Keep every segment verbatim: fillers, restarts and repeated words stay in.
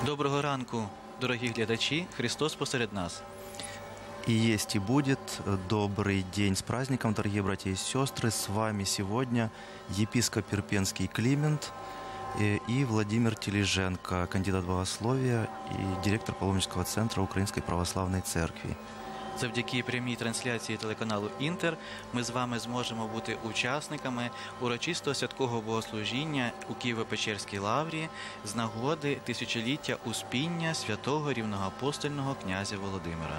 Доброго ранку, дорогі глядачі, Христос посеред нас. И есть и будет. Добрый день с праздником, дорогие братья и сестры. С вами сегодня епископ Ирпенский Климент и Владимир Тележенко, кандидат богословия и директор паломнического центра Украинской Православной Церкви. Завдяки прямій трансляції телеканалу «Інтер» ми з вами зможемо бути учасниками урочистого святкового богослужіння у Києво-Печерській лаврі з нагоди тисячоліття Успіння святого рівноапостольного князя Володимира.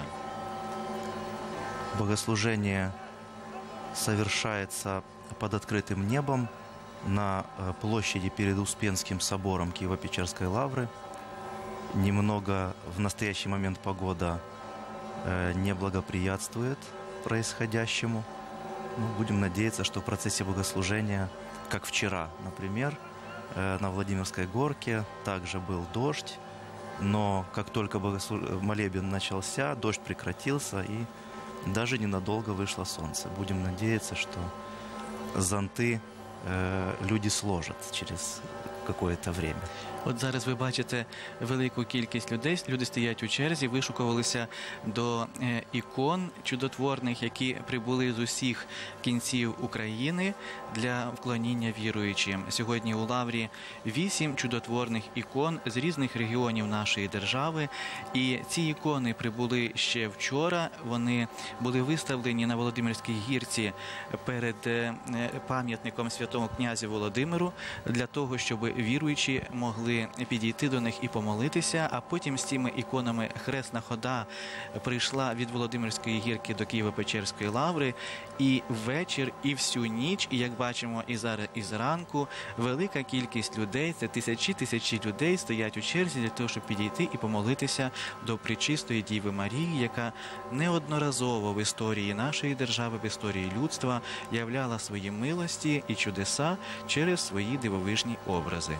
Богослужение совершается под открытым небом на площади перед Успенским собором Киево-Печерской лавры. Немного в настоящий момент погода не благоприятствует происходящему. Но будем надеяться, что в процессе богослужения, как вчера, например, на Владимирской горке также был дождь, но как только богослуж... молебен начался, дождь прекратился и даже ненадолго вышло солнце. Будем надеяться, что зонты э, люди сложат через какое-то время. От зараз ви бачите велику кількість людей, люди стоять у черзі, вишукувалися до е, ікон чудотворних, які прибули з усіх кінців України для вклоніння віруючим. Сьогодні у лаврі вісім чудотворних ікон з різних регіонів нашої держави, і ці ікони прибули ще вчора, вони були виставлені на Володимирській гірці перед е, пам'ятником святому князю Володимиру, для того, щоб віруючі могли підійти до них і помолитися, а потім з цими іконами хресна хода прийшла від Володимирської гірки до Києво-Печерської лаври, і ввечір, і всю ніч, і як бачимо і зараз, і зранку, велика кількість людей, це тисячі-тисячі людей стоять у черзі для того, щоб підійти і помолитися до Пречистої Діви Марії, яка неодноразово в історії нашої держави, в історії людства являла свої милості і чудеса через свої дивовижні образи.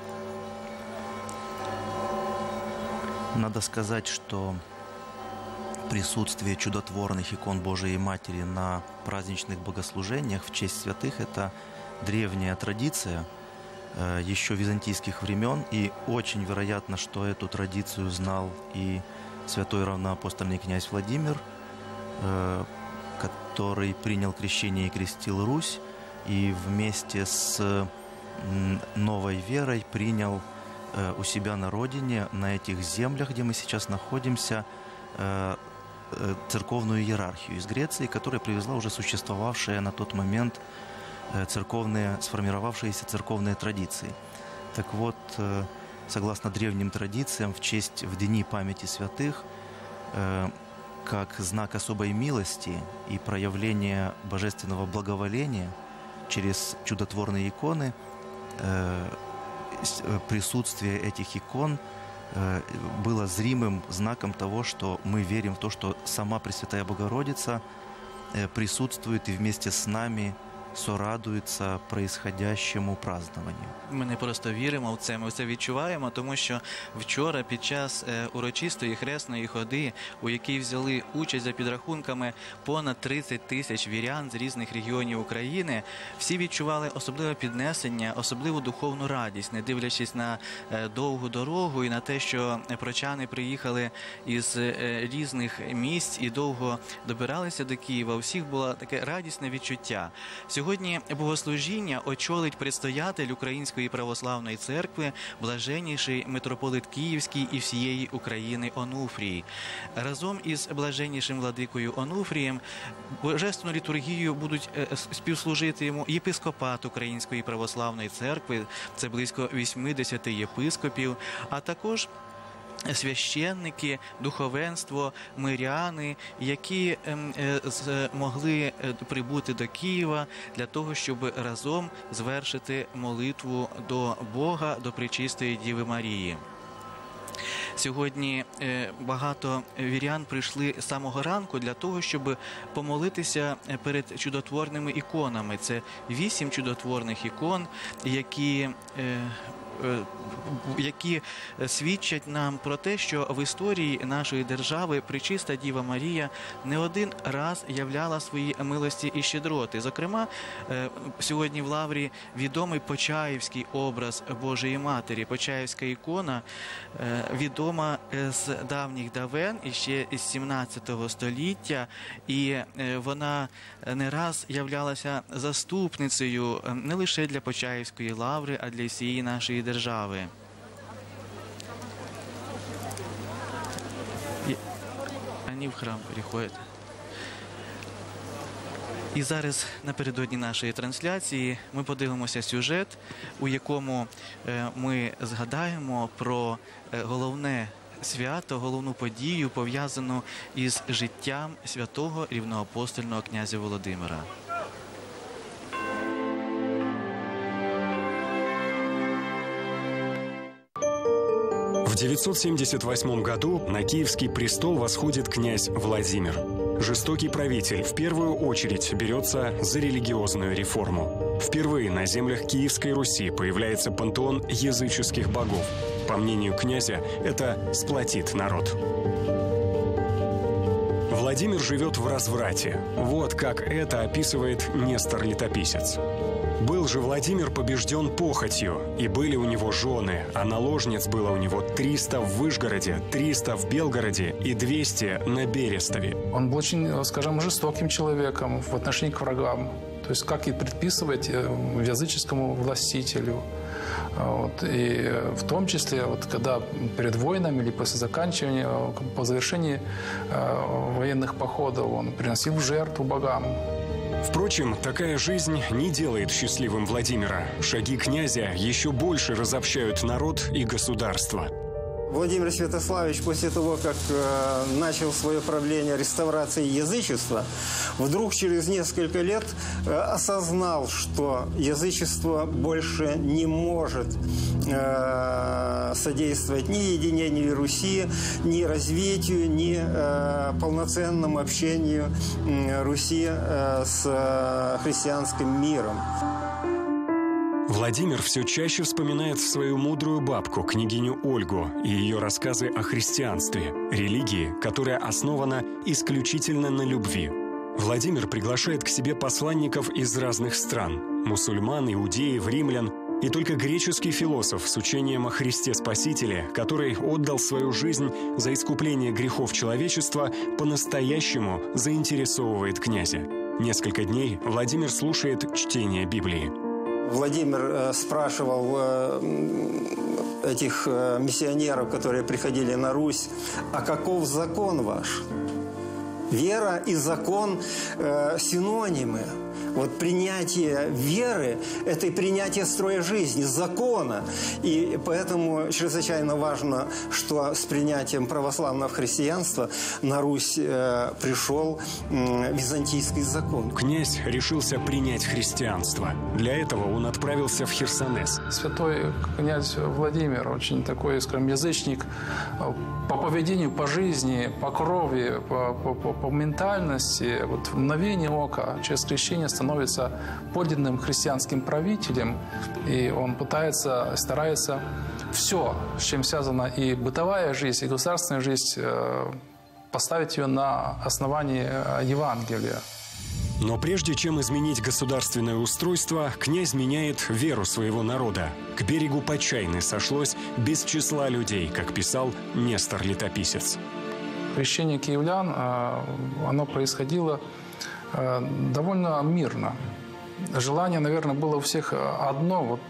Надо сказать, что присутствие чудотворных икон Божией Матери на праздничных богослужениях в честь святых – это древняя традиция еще византийских времен, и очень вероятно, что эту традицию знал и святой равноапостольный князь Владимир, который принял крещение и крестил Русь, и вместе с новой верой принял у себя на родине, на этих землях, где мы сейчас находимся, церковную иерархию из Греции, которая привезла уже существовавшие на тот момент церковные, сформировавшиеся церковные традиции. Так вот, согласно древним традициям, в честь, в дни памяти святых, как знак особой милости и проявления божественного благоволения через чудотворные иконы, присутствие этих икон было зримым знаком того, что мы верим в то, что сама Пресвятая Богородица присутствует и вместе с нами сорадується происходящему празднованню. Ми не просто віримо в це, ми це відчуваємо, тому що вчора під час урочистої хресної ходи, у якій взяли участь за підрахунками понад тридцять тисяч вірян з різних регіонів України, всі відчували особливе піднесення, особливу духовну радість, не дивлячись на довгу дорогу і на те, що прочани приїхали із різних місць і довго добиралися до Києва. У всіх було таке радісне відчуття. Сьогодні богослужіння очолить предстоятель Української Православної Церкви, блаженніший митрополит Київський і всієї України Онуфрій. Разом із блаженнішим владикою Онуфрієм божественну літургію будуть співслужити йому єпископат Української Православної Церкви, це близько вісімдесят єпископів, а також священники, духовенство, миряни, які змогли прибути до Києва для того, щоб разом звершити молитву до Бога, до Пречистої Діви Марії. Сьогодні багато вірян прийшли з самого ранку для того, щоб помолитися перед чудотворними іконами. Це вісім чудотворних ікон, які які свідчать нам про те, що в історії нашої держави Пречиста Діва Марія не один раз являла свої милості і щедроти. Зокрема, сьогодні в Лаврі відомий Почаївський образ Божої Матері. Почаївська ікона відома з давніх давен, іще з сімнадцятого століття, і вона не раз являлася заступницею не лише для Почаївської лаври, а для всієї нашої держави. І вони в храм приходять. І зараз напередодні нашої трансляції ми подивимося сюжет, у якому ми згадаємо про головне свято, головну подію, пов'язану із життям святого рівноапостольного князя Володимира. В девятьсот семьдесят восьмом году на Киевский престол восходит князь Владимир. Жестокий правитель в первую очередь берется за религиозную реформу. Впервые на землях Киевской Руси появляется пантеон языческих богов. По мнению князя, это сплотит народ. Владимир живет в разврате. Вот как это описывает Нестор-летописец. Был же Владимир побежден похотью, и были у него жены, а наложниц было у него триста в Вышгороде, триста в Белгороде и двести на Берестове. Он был очень, скажем, жестоким человеком в отношении к врагам. То есть как и предписывать языческому властителю. Вот. И в том числе, вот, когда перед войнами или после заканчивания, по завершении э, военных походов он приносил жертву богам. Впрочем, такая жизнь не делает счастливым Владимира. Шаги князя еще больше разобщают народ и государство. Владимир Святославич после того, как э, начал свое правление реставрации язычества, вдруг через несколько лет э, осознал, что язычество больше не может э, содействовать ни единению Руси, ни развитию, ни э, полноценному общению э, Руси э, с э, христианским миром. Владимир все чаще вспоминает свою мудрую бабку, княгиню Ольгу, и ее рассказы о христианстве, религии, которая основана исключительно на любви. Владимир приглашает к себе посланников из разных стран – мусульман, иудеев, римлян, и только греческий философ с учением о Христе Спасителе, который отдал свою жизнь за искупление грехов человечества, по-настоящему заинтересовывает князя. Несколько дней Владимир слушает чтение Библии. Владимир э, спрашивал э, этих э, миссионеров, которые приходили на Русь, а каков закон ваш? Вера и закон э, синонимы. Вот принятие веры – это и принятие строя жизни, закона. И поэтому чрезвычайно важно, что с принятием православного христианства на Русь э, пришел э, византийский закон. Князь решился принять христианство. Для этого он отправился в Херсонес. Святой князь Владимир очень такой, скажем, язычник по поведению, по жизни, по крови, по, по, по, по ментальности. Вот в мгновение ока через крещение становится подлинным христианским правителем, и он пытается, старается все, с чем связана и бытовая жизнь, и государственная жизнь, поставить ее на основании Евангелия. Но прежде чем изменить государственное устройство, князь меняет веру своего народа. К берегу Почайны сошлось без числа людей, как писал Нестор-летописец. Крещение киевлян, оно происходило довольно мирно. Желание, наверное, было у всех одно. Вот,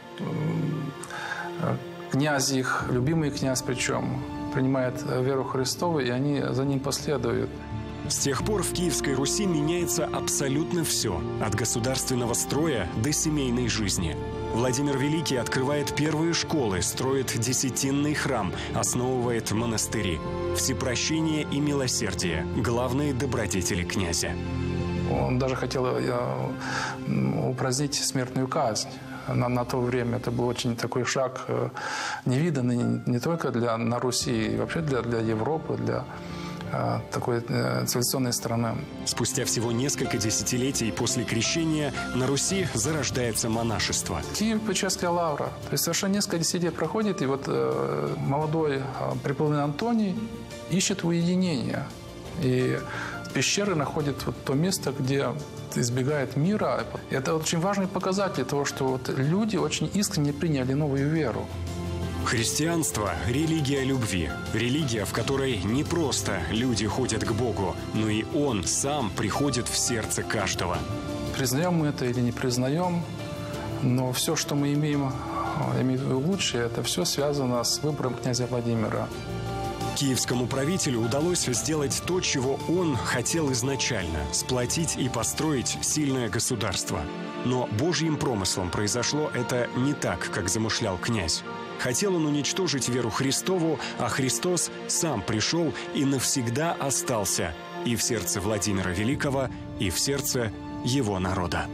князь их, любимый князь причем, принимает веру Христову, и они за ним последуют. С тех пор в Киевской Руси меняется абсолютно все, от государственного строя до семейной жизни. Владимир Великий открывает первые школы, строит десятинный храм, основывает монастыри. Всепрощение и милосердие – главные добродетели князя. Он даже хотел упразднить смертную казнь. На, на то время это был очень такой шаг невиданный не, не только для, на Руси, и вообще для, для Европы, для такой цивилизационной страны. Спустя всего несколько десятилетий после крещения на Руси зарождается монашество. Киево-Печерская лавра. То есть совершенно несколько десятилетий проходит, и вот молодой преподобный Антоний ищет уединения. И пещеры находят вот то место, где избегает мира. Это очень важный показатель того, что вот люди очень искренне приняли новую веру. Христианство – религия любви. Религия, в которой не просто люди ходят к Богу, но и Он сам приходит в сердце каждого. Признаем мы это или не признаем, но все, что мы имеем, имеем лучшее, это все связано с выбором князя Владимира. Киевскому правителю удалось сделать то, чего он хотел изначально – сплотить и построить сильное государство. Но Божьим промыслом произошло это не так, как замышлял князь. Хотел он уничтожить веру Христову, а Христос сам пришел и навсегда остался и в сердце Владимира Великого, и в сердце его народа.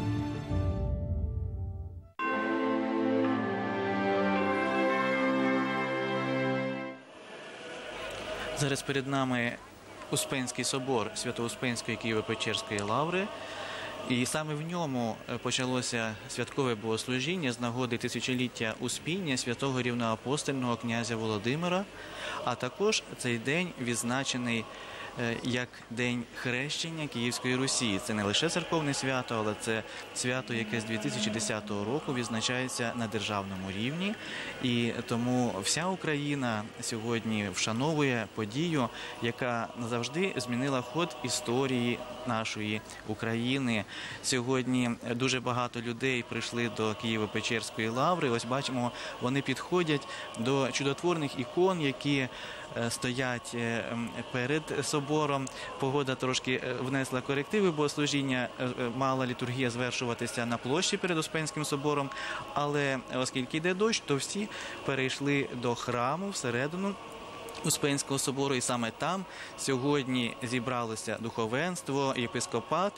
Зараз перед нами Успенський собор Свято-Успенської Києво-Печерської лаври. І саме в ньому почалося святкове богослужіння з нагоди тисячоліття Успіння святого рівноапостольного князя Володимира. А також цей день відзначений як День хрещення Київської Русі. Це не лише церковне свято, але це свято, яке з дві тисячі десятого року відзначається на державному рівні. І тому вся Україна сьогодні вшановує подію, яка назавжди змінила ход історії нашої України. Сьогодні дуже багато людей прийшли до Києво-Печерської лаври. Ось бачимо, вони підходять до чудотворних ікон, які стоять перед собором. Погода трошки внесла корективи, богослужіння мала літургія звершуватися на площі перед Успенським собором, але оскільки йде дощ, то всі перейшли до храму всередину Успенського собору, і саме там сьогодні зібралося духовенство, єпископат,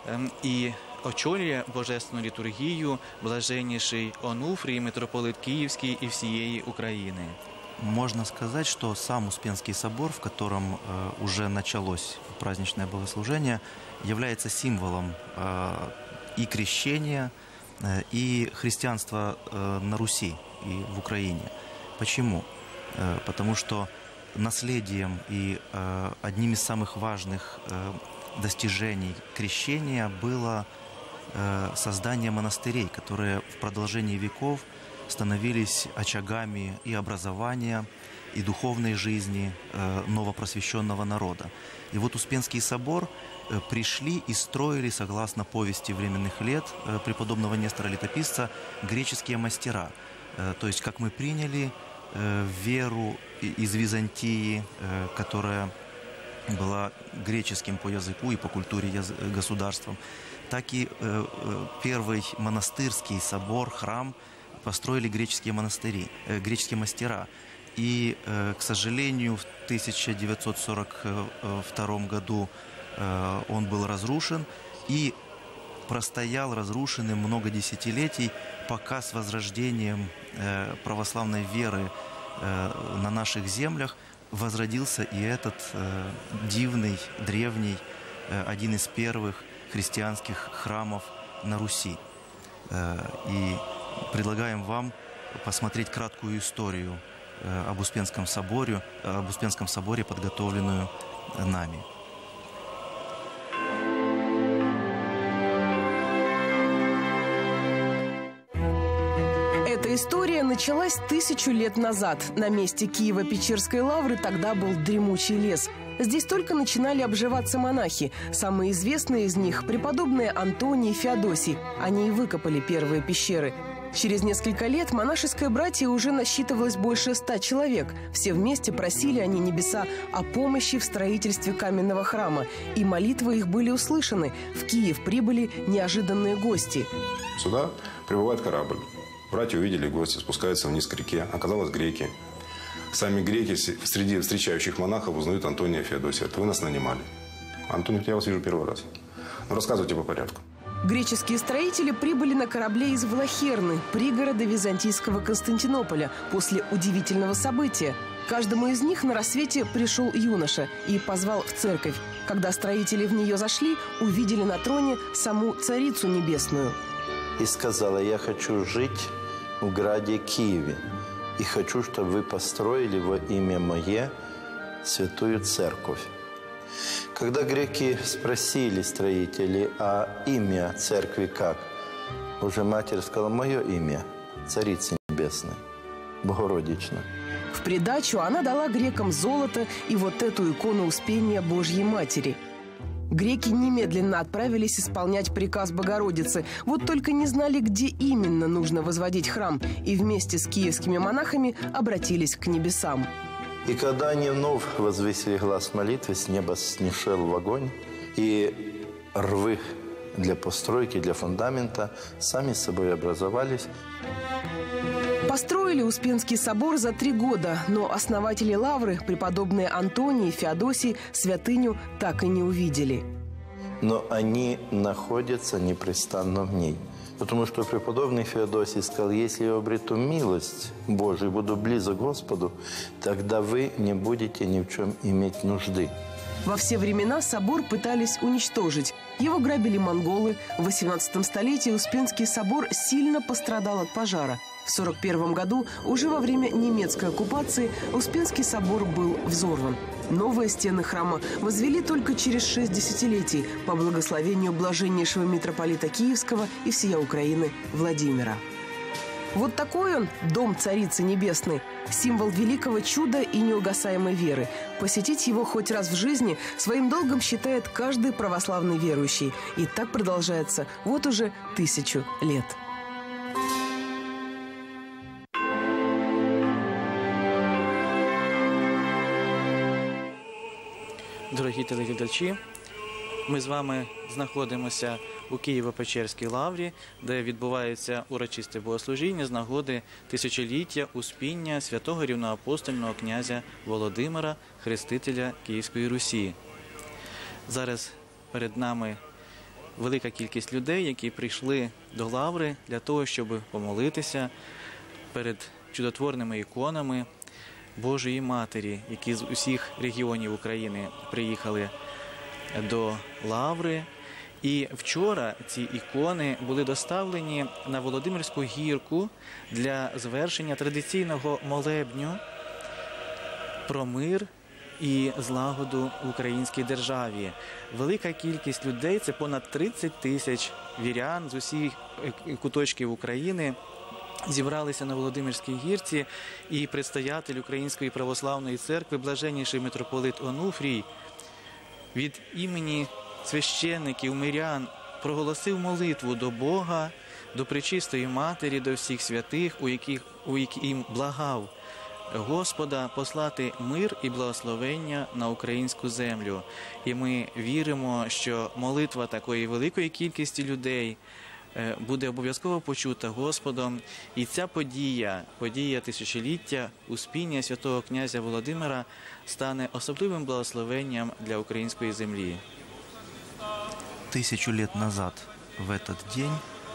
і очолює божественну літургію блаженніший Онуфрій, митрополит Київський і всієї України. Можно сказать, что сам Успенский собор, в котором э, уже началось праздничное богослужение, является символом э, и крещения, э, и христианства э, на Руси и в Украине. Почему? Э, потому что наследием и э, одним из самых важных э, достижений крещения было э, создание монастырей, которые в продолжении веков становились очагами и образования, и духовной жизни э, новопросвещенного народа. И вот Успенский собор э, пришли и строили, согласно повести временных лет э, преподобного Нестора Летописца, греческие мастера. Э, то есть, как мы приняли э, веру из Византии, э, которая была греческим по языку и по культуре государством, так и э, первый монастырский собор, храм, построили греческие монастыри, э, греческие мастера. И, э, к сожалению, в тысяча девятьсот сорок втором году э, он был разрушен и простоял разрушенным много десятилетий, пока с возрождением э, православной веры э, на наших землях возродился и этот э, дивный, древний, э, один из первых христианских храмов на Руси. Э, и предлагаем вам посмотреть краткую историю э, об Успенском соборе, об Успенском соборе, подготовленную нами. Эта история началась тысячу лет назад. На месте Киево-Печерской лавры тогда был дремучий лес. Здесь только начинали обживаться монахи. Самые известные из них – преподобные Антоний и Феодосий. Они и выкопали первые пещеры. Через несколько лет монашеское братье уже насчитывалось больше ста человек. Все вместе просили они небеса о помощи в строительстве каменного храма. И молитвы их были услышаны. В Киев прибыли неожиданные гости. Сюда прибывает корабль. Братья увидели гости, спускаются вниз к реке. Оказалось, греки. Сами греки среди встречающих монахов узнают Антония и Феодосия. Это вы нас нанимали. Антоний, я вас вижу первый раз. Ну, рассказывайте по порядку. Греческие строители прибыли на корабле из Влахерны, пригорода византийского Константинополя, после удивительного события. Каждому из них на рассвете пришел юноша и позвал в церковь. Когда строители в нее зашли, увидели на троне саму Царицу Небесную. И сказала: я хочу жить в граде Киеве, и хочу, чтобы вы построили во имя мое святую церковь. Когда греки спросили строителей, а имя церкви как? Уже Матерь сказала: мое имя, Царица Небесная, Богородична. В придачу она дала грекам золото и вот эту икону Успения Божьей Матери. Греки немедленно отправились исполнять приказ Богородицы, вот только не знали, где именно нужно возводить храм, и вместе с киевскими монахами обратились к небесам. И когда они вновь возвысили глаз молитвы, с неба снишел в огонь, и рвы для постройки, для фундамента сами собой образовались. Построили Успенский собор за три года, но основатели лавры, преподобные Антоний и Феодосий, святыню так и не увидели. Но они находятся непрестанно в ней. Потому что преподобный Феодосий сказал: если я обрету милость Божию, буду близок к Господу, тогда вы не будете ни в чем иметь нужды. Во все времена собор пытались уничтожить. Его грабили монголы. В восемнадцатом столетии Успенский собор сильно пострадал от пожара. В сорок первом году, уже во время немецкой оккупации, Успенский собор был взорван. Новые стены храма возвели только через шесть десятилетий по благословению блаженнейшего митрополита Киевского и всея Украины Владимира. Вот такой он, дом Царицы Небесной, символ великого чуда и неугасаемой веры. Посетить его хоть раз в жизни своим долгом считает каждый православный верующий. И так продолжается вот уже тысячу лет. Дорогі телеглядачі, ми з вами знаходимося у Києво-Печерській лаврі, де відбувається урочисте богослужіння з нагоди тисячоліття Успіння святого рівноапостольного князя Володимира, хрестителя Київської Русі. Зараз перед нами велика кількість людей, які прийшли до лаври для того, щоб помолитися перед чудотворними іконами Божої Матері, які з усіх регіонів України приїхали до лаври. І вчора ці ікони були доставлені на Володимирську гірку для звершення традиційного молебню про мир і злагоду в українській державі. Велика кількість людей, це понад тридцять тисяч вірян з усіх куточків України, зібралися на Володимирській гірці, і предстоятель Української православної церкви, блаженніший митрополит Онуфрій, від імені священників, мирян проголосив молитву до Бога, до Пречистої Матері, до всіх святих, у яких у яким благав Господа послати мир і благословення на українську землю. І ми віримо, що молитва такої великої кількості людей буде обов'язково почута Господом. І ця подія, подія тисячоліття Успіння святого князя Володимира, стане особливим благословенням для української землі. Тысячу лет назад в этот день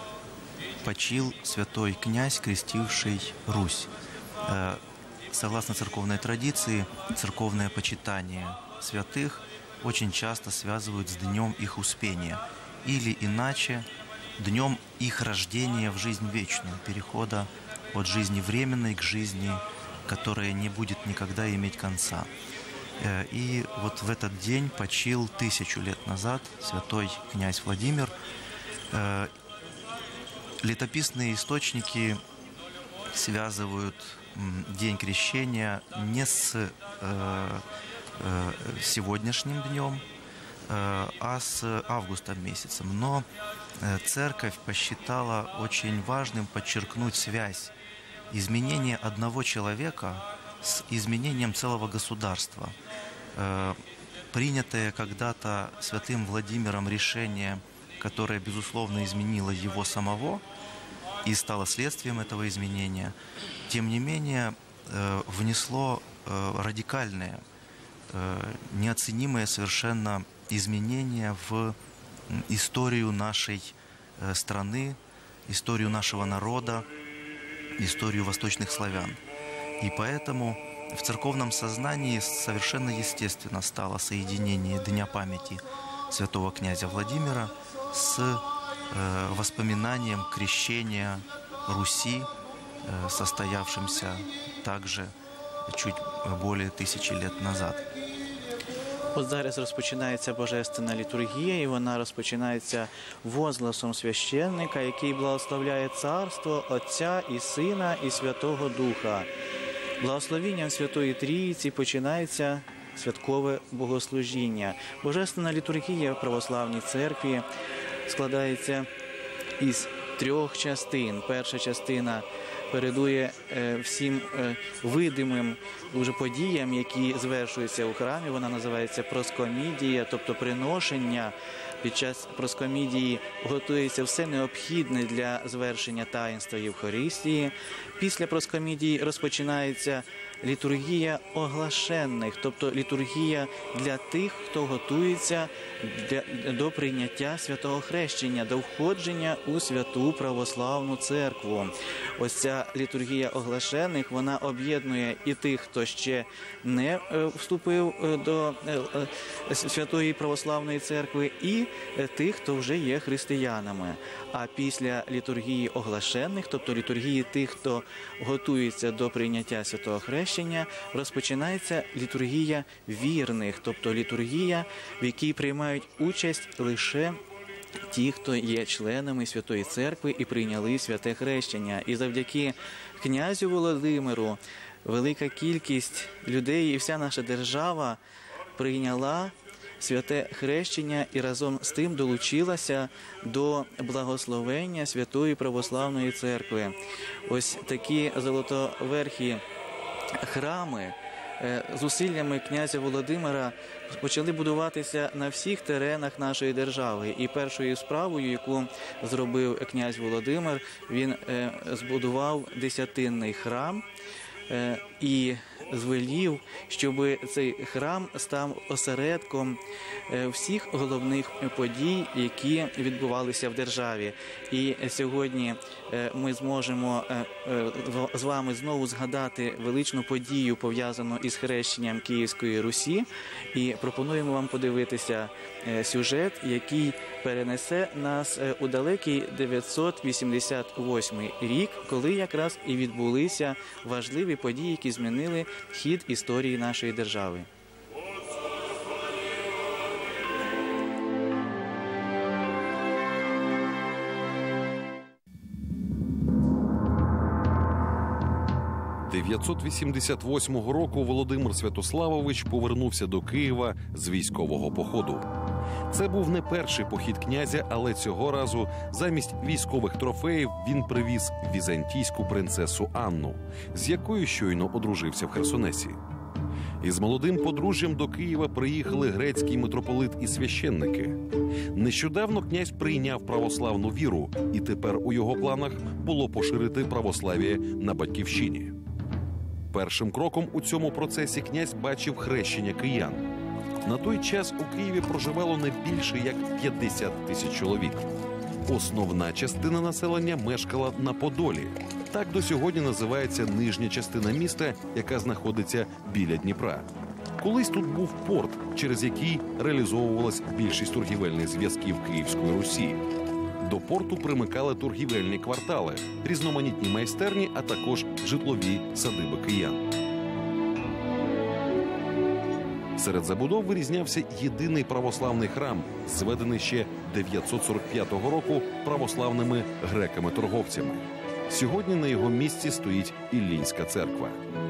почил святой князь, крестивший Русь. Согласно церковной традиции, церковное почитание святых очень часто связывают с днем их успения. Или иначе, днем их рождения в жизнь вечную, перехода от жизни временной к жизни, которая не будет никогда иметь конца. И вот в этот день почил тысячу лет назад святой князь Владимир. Летописные источники связывают день крещения не с сегодняшним днем, а с августом месяцем. Но церковь посчитала очень важным подчеркнуть связь изменения одного человека с изменением целого государства. Принятое когда-то святым Владимиром решение, которое, безусловно, изменило его самого и стало следствием этого изменения, тем не менее внесло радикальное, неоценимое совершенно изменение в историю нашей э, страны, историю нашего народа, историю восточных славян. И поэтому в церковном сознании совершенно естественно стало соединение Дня памяти святого князя Владимира с э, воспоминанием крещения Руси, э, состоявшимся также чуть более тысячи лет назад. От зараз розпочинається Божественна літургія, і вона розпочинається возгласом священника, який благословляє царство Отця і Сина і Святого Духа. Благословінням Святої Трійці починається святкове богослужіння. Божественна літургія в Православній Церкві складається із трьох частин. Перша частина передує е, всім е, видимим уже подіям, які звершуються у храмі. Вона називається проскомідія, тобто приношення. Під час проскомідії готується все необхідне для звершення таїнства Євхаристії. Після проскомідії розпочинається літургія оглашених, тобто літургія для тих, хто готується для, до прийняття святого хрещення, до входження у святу православну церкву. Ось ця літургія оглашених, вона об'єднує і тих, хто ще не вступив до святої православної церкви, і тих, хто вже є християнами. А після літургії оглашених, тобто літургії тих, хто готується до прийняття святого хрещення, розпочинається літургія вірних, тобто літургія, в якій приймають участь лише ті, хто є членами Святої Церкви і прийняли святе хрещення. І завдяки князю Володимиру велика кількість людей і вся наша держава прийняла святе хрещення і разом з тим долучилася до благословення Святої Православної Церкви. Ось такі золотоверхі храми зусиллями князя Володимира почали будуватися на всіх теренах нашої держави. І першою справою, яку зробив князь Володимир, він збудував десятинний храм і звелів, щоб цей храм став осередком всіх головних подій, які відбувалися в державі. І сьогодні ми зможемо з вами знову згадати величну подію, пов'язану із хрещенням Київської Русі. І пропонуємо вам подивитися сюжет, який перенесе нас у далекий дев'ятсот вісімдесят восьмий рік, коли якраз і відбулися важливі події, які змінили хід історії нашої держави. дев'ятсот вісімдесят восьмого року Володимир Святославович повернувся до Києва з військового походу. Це був не перший похід князя, але цього разу замість військових трофеїв він привіз візантійську принцесу Анну, з якою щойно одружився в Херсонесі. Із молодим подружжям до Києва приїхали грецький митрополит і священники. Нещодавно князь прийняв православну віру, і тепер у його планах було поширити православ'я на батьківщині. Першим кроком у цьому процесі князь бачив хрещення киян. На той час у Києві проживало не більше як п'ятдесят тисяч чоловік. Основна частина населення мешкала на Подолі. Так до сьогодні називається нижня частина міста, яка знаходиться біля Дніпра. Колись тут був порт, через який реалізовувалась більшість торгівельних зв'язків Київської Русі. До порту примикали торгівельні квартали, різноманітні майстерні, а також житлові садиби киян. Серед забудов вирізнявся єдиний православний храм, зведений ще дев'ятсот сорок п'ятого року православними греками-торговцями. Сьогодні на його місці стоїть Іллінська церква.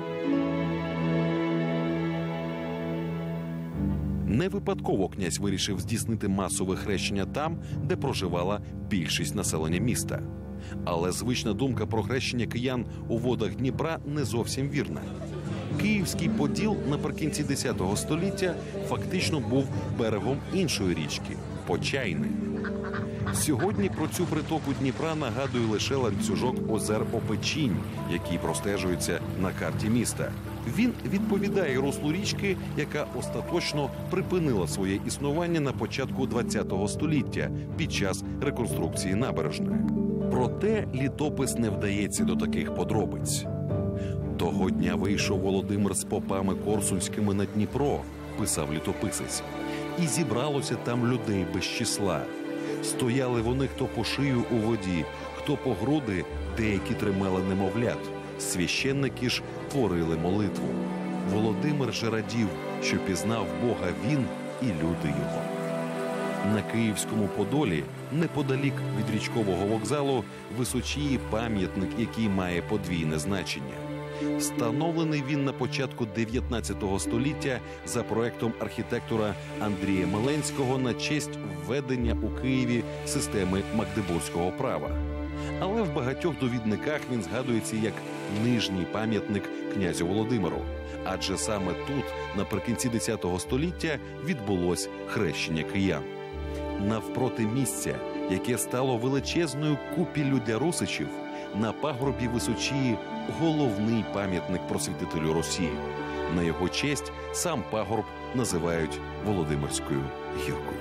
Не випадково князь вирішив здійснити масове хрещення там, де проживала більшість населення міста. Але звична думка про хрещення киян у водах Дніпра не зовсім вірна. Київський Поділ наприкінці десятого століття фактично був берегом іншої річки – Почайни. Сьогодні про цю притоку Дніпра нагадує лише ланцюжок озер Опечінь, який простежується на карті міста. Він відповідає руслу річки, яка остаточно припинила своє існування на початку ХХ століття під час реконструкції набережної. Проте літопис не вдається до таких подробиць. Того дня вийшов Володимир з попами корсунськими на Дніпро, писав літописець, і зібралося там людей без числа. Стояли вони хто по шию у воді, хто по груди, деякі тримали немовлят. Священники ж творили молитву. Володимир же радів, що пізнав Бога він і люди його. На Київському Подолі, неподалік від річкового вокзалу, височіє пам'ятник, який має подвійне значення. Встановлений він на початку дев'ятнадцятого століття за проектом архітектора Андрія Меленського на честь введення у Києві системи магдебурзького права. Але в багатьох довідниках він згадується як нижній пам'ятник князю Володимиру. Адже саме тут, наприкінці десятого століття, відбулось хрещення киян. Навпроти місця, яке стало величезною купіллю для русичів, на пагорбі височіє головний пам'ятник просвітителю Росії. На його честь сам пагорб називають Володимирською гіркою.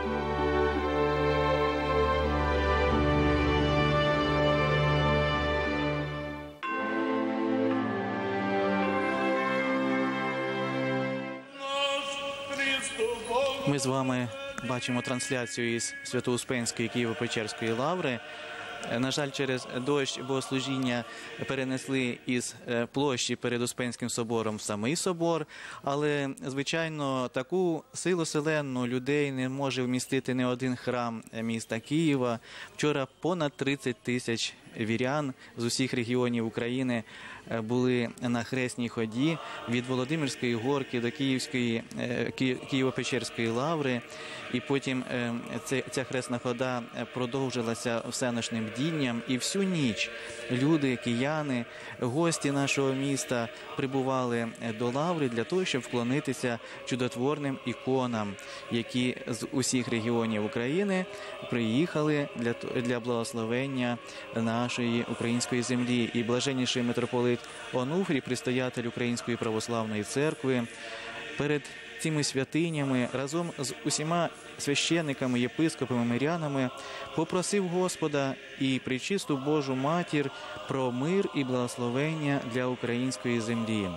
Ми з вами бачимо трансляцію із Свято-Успенської Києво-Печерської лаври. На жаль, через дощ богослужіння перенесли із площі перед Успенським собором в самий собор, але, звичайно, таку силу селенну людей не може вмістити не один храм міста Києва. Вчора понад тридцять тисяч вірян з усіх регіонів України були на хресній ході від Володимирської горки до Київської, Києво-Печерської лаври. І потім ця хресна хода продовжилася всеночним бдінням. І всю ніч люди, кияни, гості нашого міста прибували до лаври для того, щоб вклонитися чудотворним іконам, які з усіх регіонів України приїхали для, для благословення нашої української землі. І блаженніший митрополит Онуфрій, предстоятель Української православної церкви, перед цими святинями разом з усіма священниками, єпископами, мирянами попросив Господа і Пречисту Божу Матір про мир і благословення для української землі.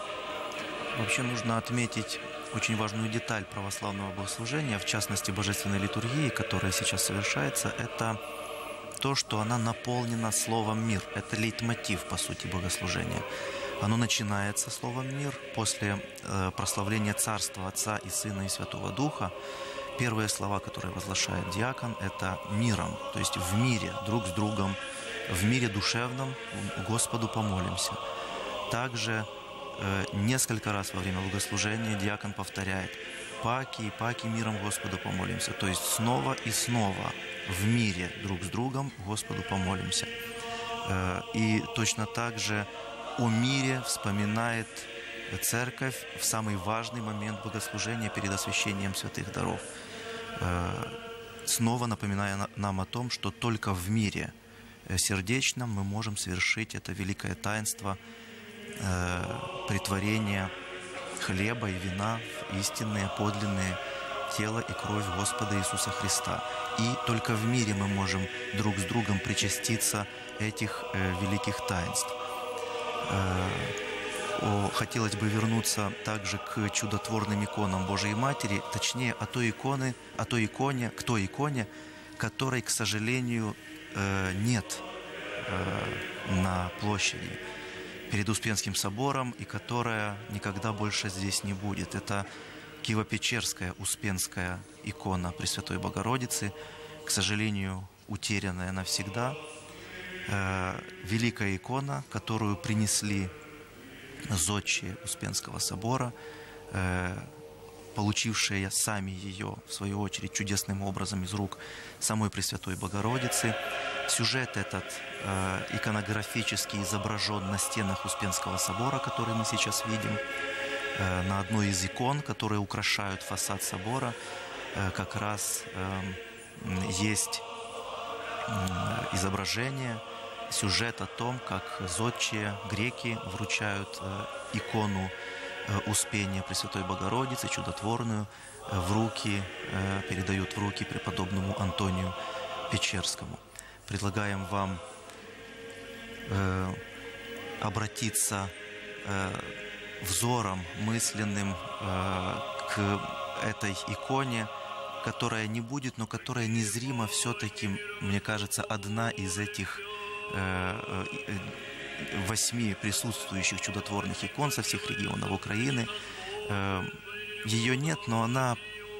Вообще нужно отметить очень важную деталь православного богослужения, в частности божественной литургии, которая сейчас совершается, это то, что она наполнена словом «мир». Это лейтмотив, по сути, богослужения. Оно начинается словом «мир» после э, прославления Царства Отца и Сына и Святого Духа. Первые слова, которые возглашает диакон, это «миром», то есть в мире, друг с другом, в мире душевном Господу помолимся. Также э, несколько раз во время богослужения диакон повторяет «паки и паки миром Господу помолимся», то есть снова и снова в мире друг с другом Господу помолимся. Э, и точно так же о мире вспоминает церковь в самый важный момент богослужения перед освящением святых даров, снова напоминая нам о том, что только в мире сердечном мы можем совершить это великое таинство претворения хлеба и вина в истинные, подлинные тело и кровь Господа Иисуса Христа. И только в мире мы можем друг с другом причаститься этих великих таинств. Хотелось бы вернуться также к чудотворным иконам Божией Матери, точнее, о той иконе, о той иконе, к той иконе, которой, к сожалению, нет на площади перед Успенским собором и которая никогда больше здесь не будет. Это Киево-Печерская Успенская икона Пресвятой Богородицы, к сожалению, утерянная навсегда. Великая икона, которую принесли зодчие Успенского собора, получившие сами ее, в свою очередь, чудесным образом из рук самой Пресвятой Богородицы. Сюжет этот иконографически изображен на стенах Успенского собора, который мы сейчас видим. На одной из икон, которые украшают фасад собора, как раз есть изображение, сюжет о том, как зодчие греки вручают икону Успения Пресвятой Богородицы, чудотворную, в руки, передают в руки преподобному Антонию Печерскому. Предлагаем вам обратиться взором мысленным к этой иконе, которая не будет, но которая незримо все-таки, мне кажется, одна из этих э, восьми присутствующих чудотворных икон со всех регионов Украины. Э, ее нет, но она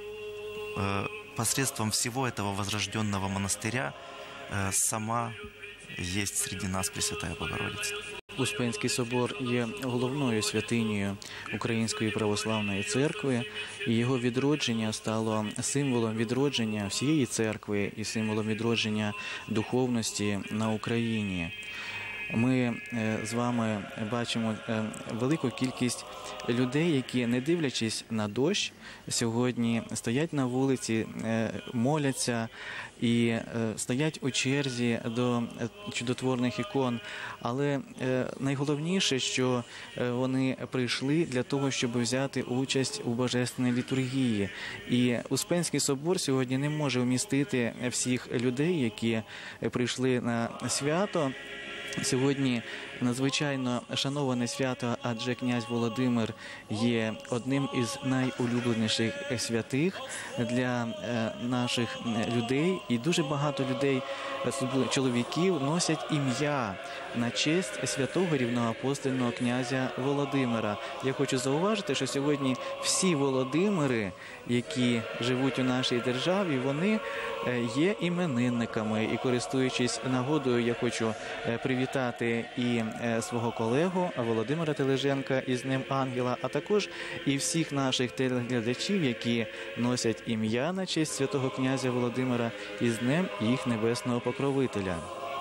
э, посредством всего этого возрожденного монастыря э, сама есть среди нас Пресвятая Богородица. Успенський собор є головною святинею Української православної церкви, і його відродження стало символом відродження всієї церкви і символом відродження духовності на Україні. Ми з вами бачимо велику кількість людей, які, не дивлячись на дощ, сьогодні стоять на вулиці, моляться і стоять у черзі до чудотворних ікон. Але найголовніше, що вони прийшли для того, щоб взяти участь у божественній літургії. І Успенський собор сьогодні не може вмістити всіх людей, які прийшли на свято. Сьогодні надзвичайно шановане свято, адже князь Володимир є одним із найулюбленіших святих для наших людей. І дуже багато людей, чоловіків, носять ім'я на честь святого рівноапостольного князя Володимира. Я хочу зауважити, що сьогодні всі Володимири, які живуть у нашій державі, вони є іменинниками. І, користуючись нагодою, я хочу привітати і свого колегу Володимира Тележенка із Днем Ангела, а також і всіх наших телеглядачів, які носять ім'я на честь святого князя Володимира, із Днем їх небесного покровителя.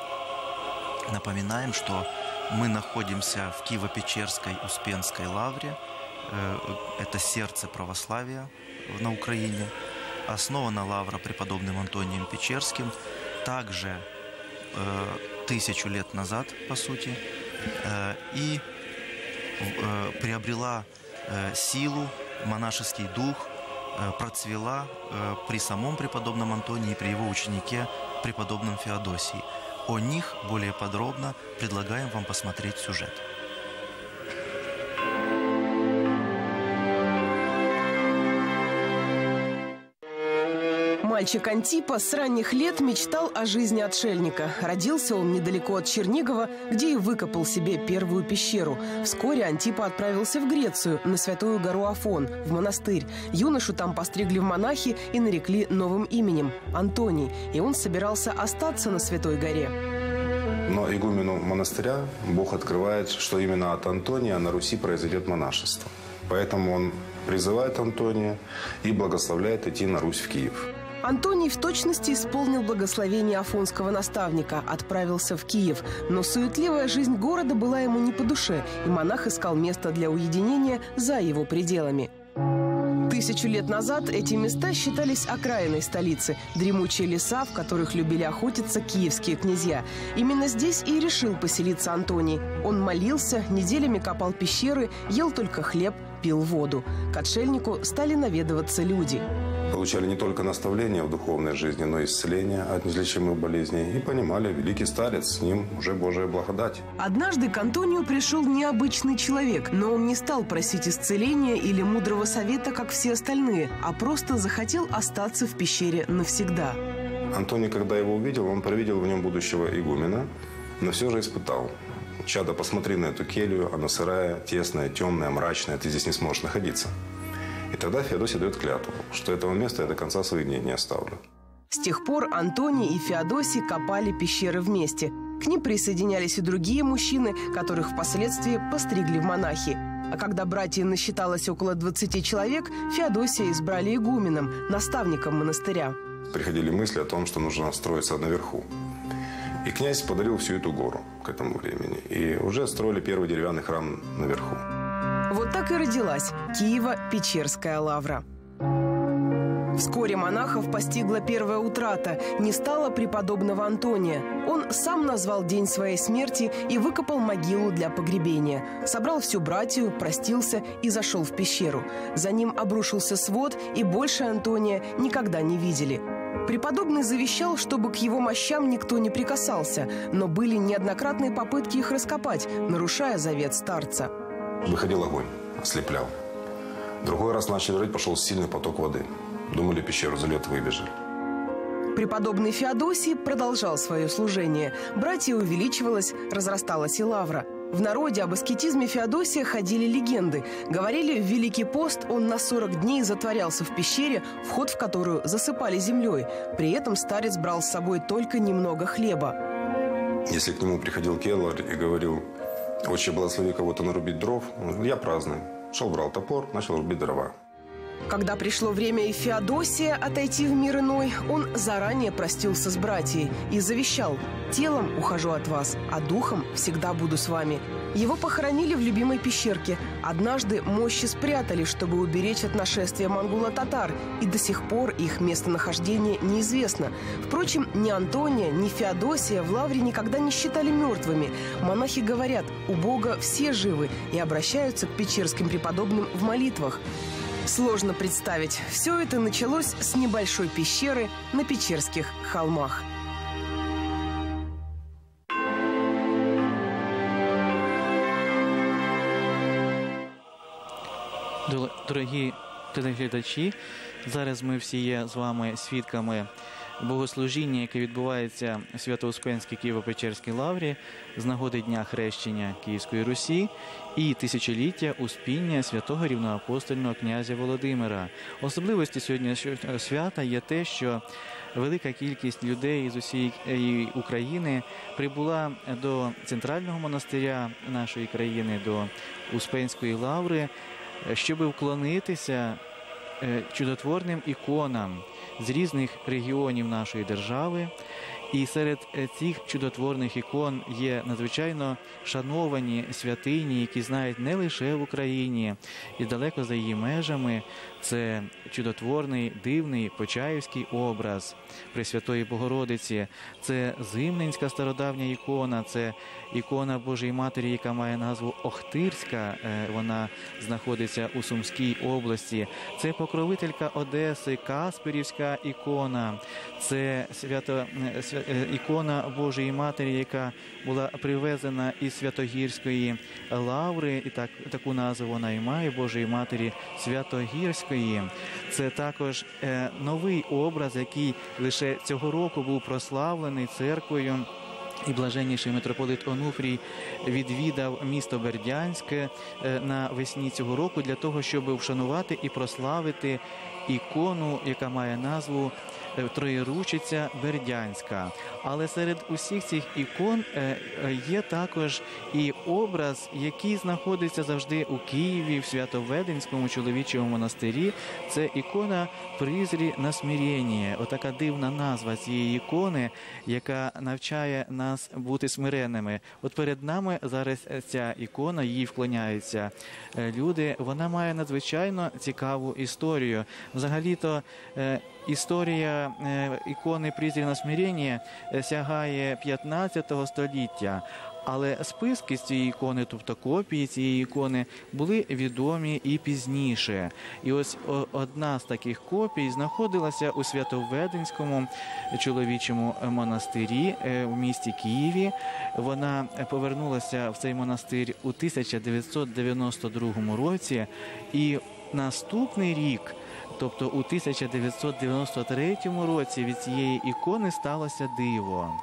Напоминаем, что мы находимся в Киево-Печерской Успенской лавре. Это сердце православия на Украине. Основана лавра преподобным Антонием Печерским также тысячу лет назад, по сути, и приобрела силу, монашеский дух, процвела при самом преподобном Антонии и при его ученике преподобном Феодосии. О них более подробно предлагаем вам посмотреть сюжет. Мальчик Антипа с ранних лет мечтал о жизни отшельника. Родился он недалеко от Чернигова, где и выкопал себе первую пещеру. Вскоре Антипа отправился в Грецию, на Святую гору Афон, в монастырь. Юношу там постригли в монахи и нарекли новым именем – Антоний. И он собирался остаться на Святой горе. Но игумену монастыря Бог открывает, что именно от Антония на Руси произойдет монашество. Поэтому он призывает Антония и благословляет идти на Русь в Киев. Антоний в точности исполнил благословение афонского наставника, отправился в Киев. Но суетливая жизнь города была ему не по душе, и монах искал место для уединения за его пределами. Тысячу лет назад эти места считались окраиной столицы, дремучие леса, в которых любили охотиться киевские князья. Именно здесь и решил поселиться Антоний. Он молился, неделями копал пещеры, ел только хлеб, пил воду. К отшельнику стали наведываться люди. Получали не только наставления в духовной жизни, но и исцеление от неизлечимых болезней. И понимали, великий старец, с ним уже Божия благодать. Однажды к Антонию пришел необычный человек, но он не стал просить исцеления или мудрого совета, как все остальные, а просто захотел остаться в пещере навсегда. Антоний, когда его увидел, он провидел в нем будущего игумена, но все же испытал. Чадо, посмотри на эту келью, она сырая, тесная, темная, мрачная, ты здесь не сможешь находиться. И тогда Феодосий дает клятву, что этого места я до конца своих дней не оставлю. С тех пор Антоний и Феодосий копали пещеры вместе. К ним присоединялись и другие мужчины, которых впоследствии постригли в монахи. А когда братьев насчиталось около двадцати человек, Феодосия избрали игуменом, наставником монастыря. Приходили мысли о том, что нужно строиться наверху. И князь подарил всю эту гору к этому времени. И уже строили первый деревянный храм наверху. Вот так и родилась Киево-Печерская лавра. В Вскоре монахов постигла первая утрата. Не стало преподобного Антония. Он сам назвал день своей смерти и выкопал могилу для погребения. Собрал всю братью, простился и зашел в пещеру. За ним обрушился свод, и больше Антония никогда не видели. Преподобный завещал, чтобы к его мощам никто не прикасался, но были неоднократные попытки их раскопать, нарушая завет старца. Выходил огонь, ослеплял. Другой раз начали рыть, пошел сильный поток воды. Думали, пещеру залет, выбежали. Преподобный Феодосий продолжал свое служение. Братья увеличивалось, разрасталась и лавра. В народе об аскетизме Феодосия ходили легенды. Говорили, в Великий пост он на сорок дней затворялся в пещере, вход в которую засыпали землей. При этом старец брал с собой только немного хлеба. Если к нему приходил келлер и говорил: «Отче, благослови кого-то нарубить дров», он говорил: «Я праздный». Шел, брал топор, начал рубить дрова. Когда пришло время и Феодосия отойти в мир иной, он заранее простился с братьей и завещал: «Телом ухожу от вас, а духом всегда буду с вами». Его похоронили в любимой пещерке. Однажды мощи спрятали, чтобы уберечь от нашествия монголо-татар, и до сих пор их местонахождение неизвестно. Впрочем, ни Антония, ни Феодосия в лавре никогда не считали мертвыми. Монахи говорят, у Бога все живы, и обращаются к печерским преподобным в молитвах. Сложно представить, все это началось с небольшой пещеры на Печерских холмах. Дорогі телеглядачі, зараз ми всі є з вами свідками богослужіння, яке відбувається у Свято-Успенській Києво-Печерській лаврі з нагоди Дня хрещення Київської Русі і тисячоліття Успіння святого рівноапостольного князя Володимира. Особливості сьогоднішнього свята є те, що велика кількість людей з усієї України прибула до центрального монастиря нашої країни, до Успенської лаври, щоб вклонитися чудотворним іконам з різних регіонів нашої держави. І серед цих чудотворних ікон є надзвичайно шановані святині, які знають не лише в Україні і далеко за її межами. Це чудотворний, дивний Почаївський образ Пресвятої Богородиці, це Зимненська стародавня ікона, це ікона Божої Матері, яка має назву Охтирська, вона знаходиться у Сумській області, це покровителька Одеси, Касперівська ікона, це свято ікона Божої Матері, яка була привезена із Святогірської лаври, і так, таку назву вона і має, Божої Матері Святогірської. Це також е, новий образ, який лише цього року був прославлений церквою. І блаженніший митрополит Онуфрій відвідав місто Бердянське навесні цього року для того, щоб вшанувати і прославити ікону, яка має назву Троєручиця Бердянська. Але серед усіх цих ікон є також і образ, який знаходиться завжди у Києві, в Свято-Веденському чоловічому монастирі. Це ікона Призрі на смирення. Отака дивна назва цієї ікони, яка навчає нас бути смиренними. От перед нами зараз ця ікона, їй вклоняються люди. Вона має надзвичайно цікаву історію. Взагалі-то історія ікони Призрі на смирення сягає п'ятнадцятого століття. Але списки з цієї ікони, тобто копії цієї ікони, були відомі і пізніше. І ось одна з таких копій знаходилася у Свято-Веденському чоловічому монастирі в місті Києві. Вона повернулася в цей монастир у тисяча дев'ятсот дев'яносто другому році. І наступний рік, тобто у тисяча дев'ятсот дев'яносто третьому році, від цієї ікони сталося диво.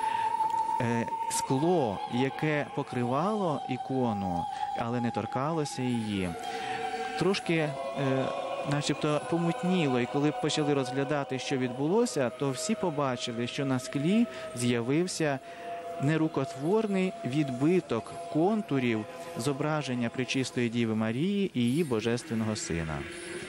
Скло, яке покривало ікону, але не торкалося її, трошки е, начебто помутніло. І коли почали розглядати, що відбулося, то всі побачили, що на склі з'явився нерукотворний відбиток контурів зображення Пречистої Діви Марії і її Божественного Сина.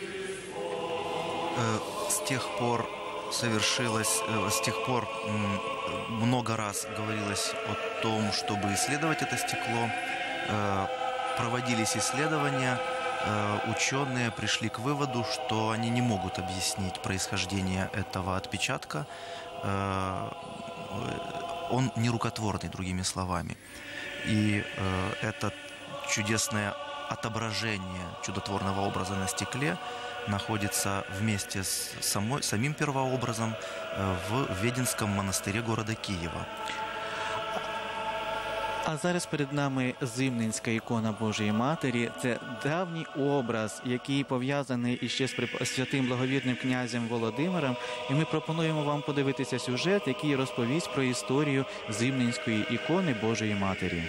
С тех пор совершилось, с тех пор много раз говорилось о том, чтобы исследовать это стекло. Проводились исследования, ученые пришли к выводу, что они не могут объяснить происхождение этого отпечатка. Он не рукотворный, другими словами. И это чудесное отображение чудотворного образа на стекле находится вместе с самой, самим первообразом в Веденском монастыре города Києва. А зараз перед нами Зимненська ікона Божої Матері. Це давній образ, який пов'язаний іще з святим благовірним князем Володимиром. І ми пропонуємо вам подивитися сюжет, який розповість про історію Зимненської ікони Божої Матері.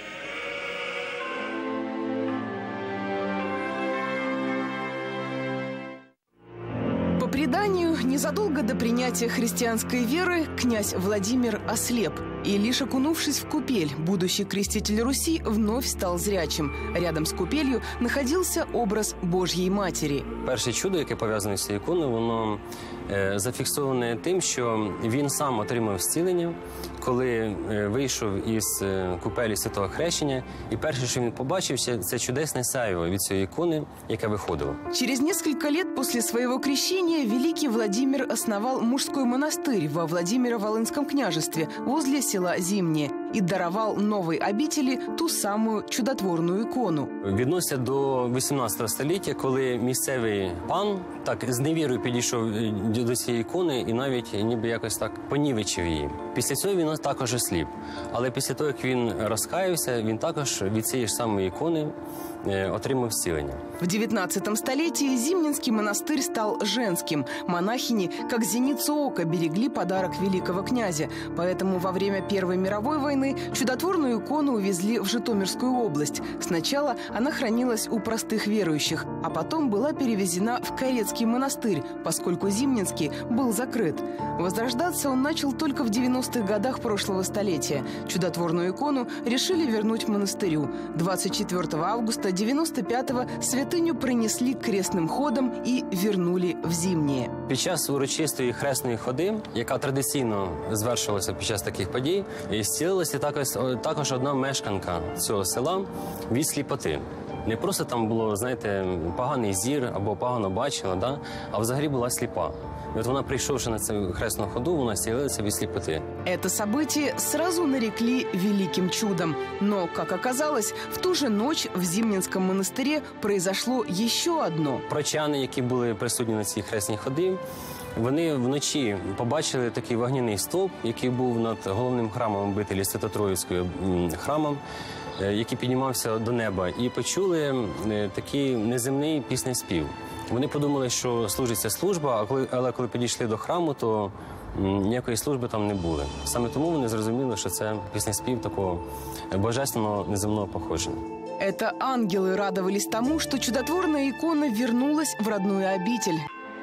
По преданию, незадолго до принятия христианской веры князь Владимир ослеп. И лишь окунувшись в купель, будущий креститель Руси вновь стал зрячим. Рядом с купелью находился образ Божьей Матери. Перше чудо, яке пов'язане з цією іконою, воно е, зафіксоване тим, що він сам отримав зцілення, коли е, вийшов із е, купелі Святого Хрещення. І перше, що він побачив, це чудесне сяйво від цієї ікони, яке виходило. Через несколько лет после своего крещения великий Владимир основал мужской монастырь во Владимиро-Волынском княжестве возле села Зимнее и даровал новой обители ту самую чудотворную икону. Відноситься до вісімнадцятого століття, коли місцевий пан так з невірою підійшов до цієї ікони і навіть ніби якось так понівечив її. Після цього він також осліп. Але після того, як він розкаявся, він також від цієї ж самої ікони отримав зцілення. В девятнадцатом столетии Зимненский монастырь стал женским. Монахини, как зеницу ока, берегли подарок великого князя. Поэтому во время Первой мировой войны чудотворную икону увезли в Житомирскую область. Сначала она хранилась у простых верующих, а потом была перевезена в Корецкий монастырь, поскольку Зимненский был закрыт. Возрождаться он начал только в девяностых годах прошлого столетия. Чудотворную икону решили вернуть монастырю. двадцать четвёртого августа девяносто пятого святыню принесли крестным ходом і вернули в Зимнє. Під час урочистої хресної ходи, яка традиційно звершувалася під час таких подій, зцілилася також, також одна мешканка цього села від сліпоти. Не просто там було, знаєте, поганий зір або погано бачила, да? А взагалі була сліпа. И вот вона, прийшовши на цю хресну ходу, вона зцілилася від сліпоти. Это событие сразу нарекли великим чудом. Но, как оказалось, в ту же ночь в Зимненском монастыре произошло еще одно. Прочани, які були присутні на цій хресній ході, вони вночі побачили такий вогняний стовп, який був над головним храмом обителі Свято-Троїцької храмом, який піднімався до неба, і почули такий неземний піснеспів. Вони подумали, що служиться служба, але коли підійшли до храму, то ніякої служби там не було. Саме тому вони зрозуміли, що це піснеспів такого божественного неземного походження. Это ангелы радовались тому, что чудотворная икона вернулась в родную обитель.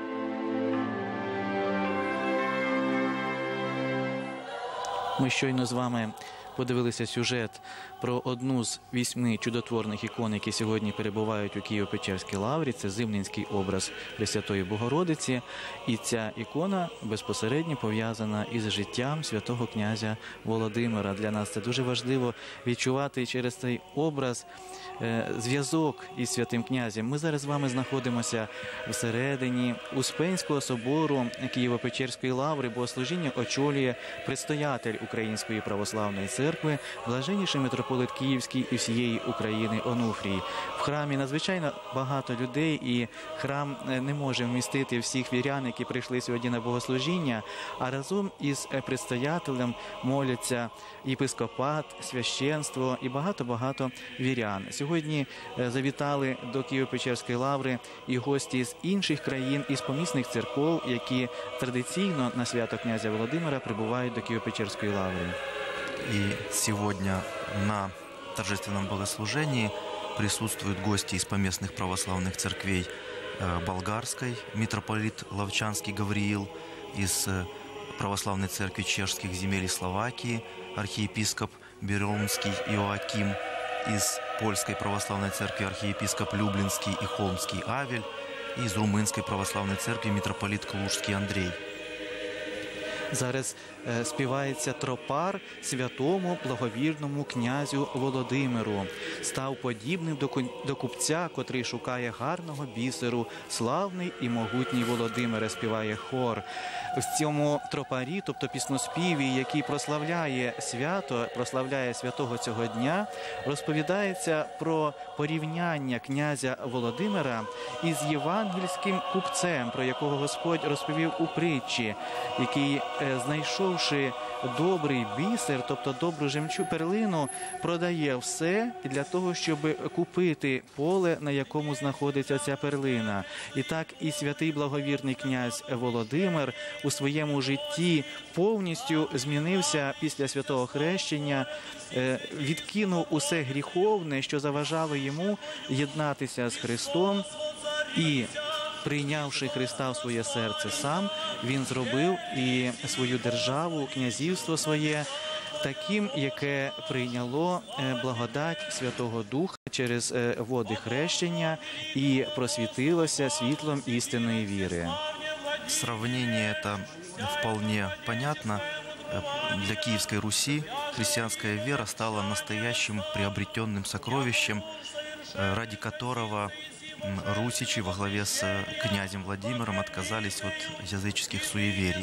Ми щойно з вами подивилися сюжет про одну з вісьми чудотворних ікон, які сьогодні перебувають у Києво-Печерській лаврі. Це Зимненський образ Пресвятої Богородиці. І ця ікона безпосередньо пов'язана із життям святого князя Володимира. Для нас це дуже важливо відчувати через цей образ е, зв'язок із святим князем. Ми зараз з вами знаходимося всередині Успенського собору Києво-Печерської лаври. Богослужіння очолює предстоятель Української православної церкви, блаженніший митрополит Київський і всієї України Онуфрій. В храмі надзвичайно багато людей, і храм не може вмістити всіх вірян, які прийшли сьогодні на богослужіння, а разом із предстоятелем моляться єпископат, священство і багато-багато вірян. Сьогодні завітали до Києво-Печерської лаври і гості з інших країн, із помісних церков, які традиційно на свято князя Володимира прибувають до Києво-Печерської лаври. И сегодня на торжественном богослужении присутствуют гости из поместных православных церквей болгарской, митрополит Лавчанский Гавриил, из православной церкви чешских земель и Словакии, архиепископ Беремский Иоаким, из польской православной церкви архиепископ Люблинский и Холмский Авель, и из румынской православной церкви митрополит Калужский Андрей. Зараз е, співається тропар святому благовірному князю Володимиру. Став подібним до, ку... до купця, котрий шукає гарного бісеру. Славний і могутній Володимире, співає хор. В цьому тропарі, тобто пісноспіві, який прославляє свято, прославляє святого цього дня, розповідається про порівняння князя Володимира із євангельським купцем, про якого Господь розповів у притчі, який, знайшовши добрий бісер, тобто добру жемчу перлину, продає все для того, щоб купити поле, на якому знаходиться ця перлина. І так і святий благовірний князь Володимир у своєму житті повністю змінився після святого хрещення, відкинув усе гріховне, що заважало йому єднатися з Христом, і прийнявши Христа в своє серце сам, він зробив і свою державу, князівство своє таким, яке прийняло благодать Святого Духа через води хрещення і просвітилося світлом істинної віри. Сравнение это вполне понятно. Для Киевской Руси христианская вера стала настоящим приобретенным сокровищем, ради которого русичи во главе с князем Владимиром отказались от языческих суеверий.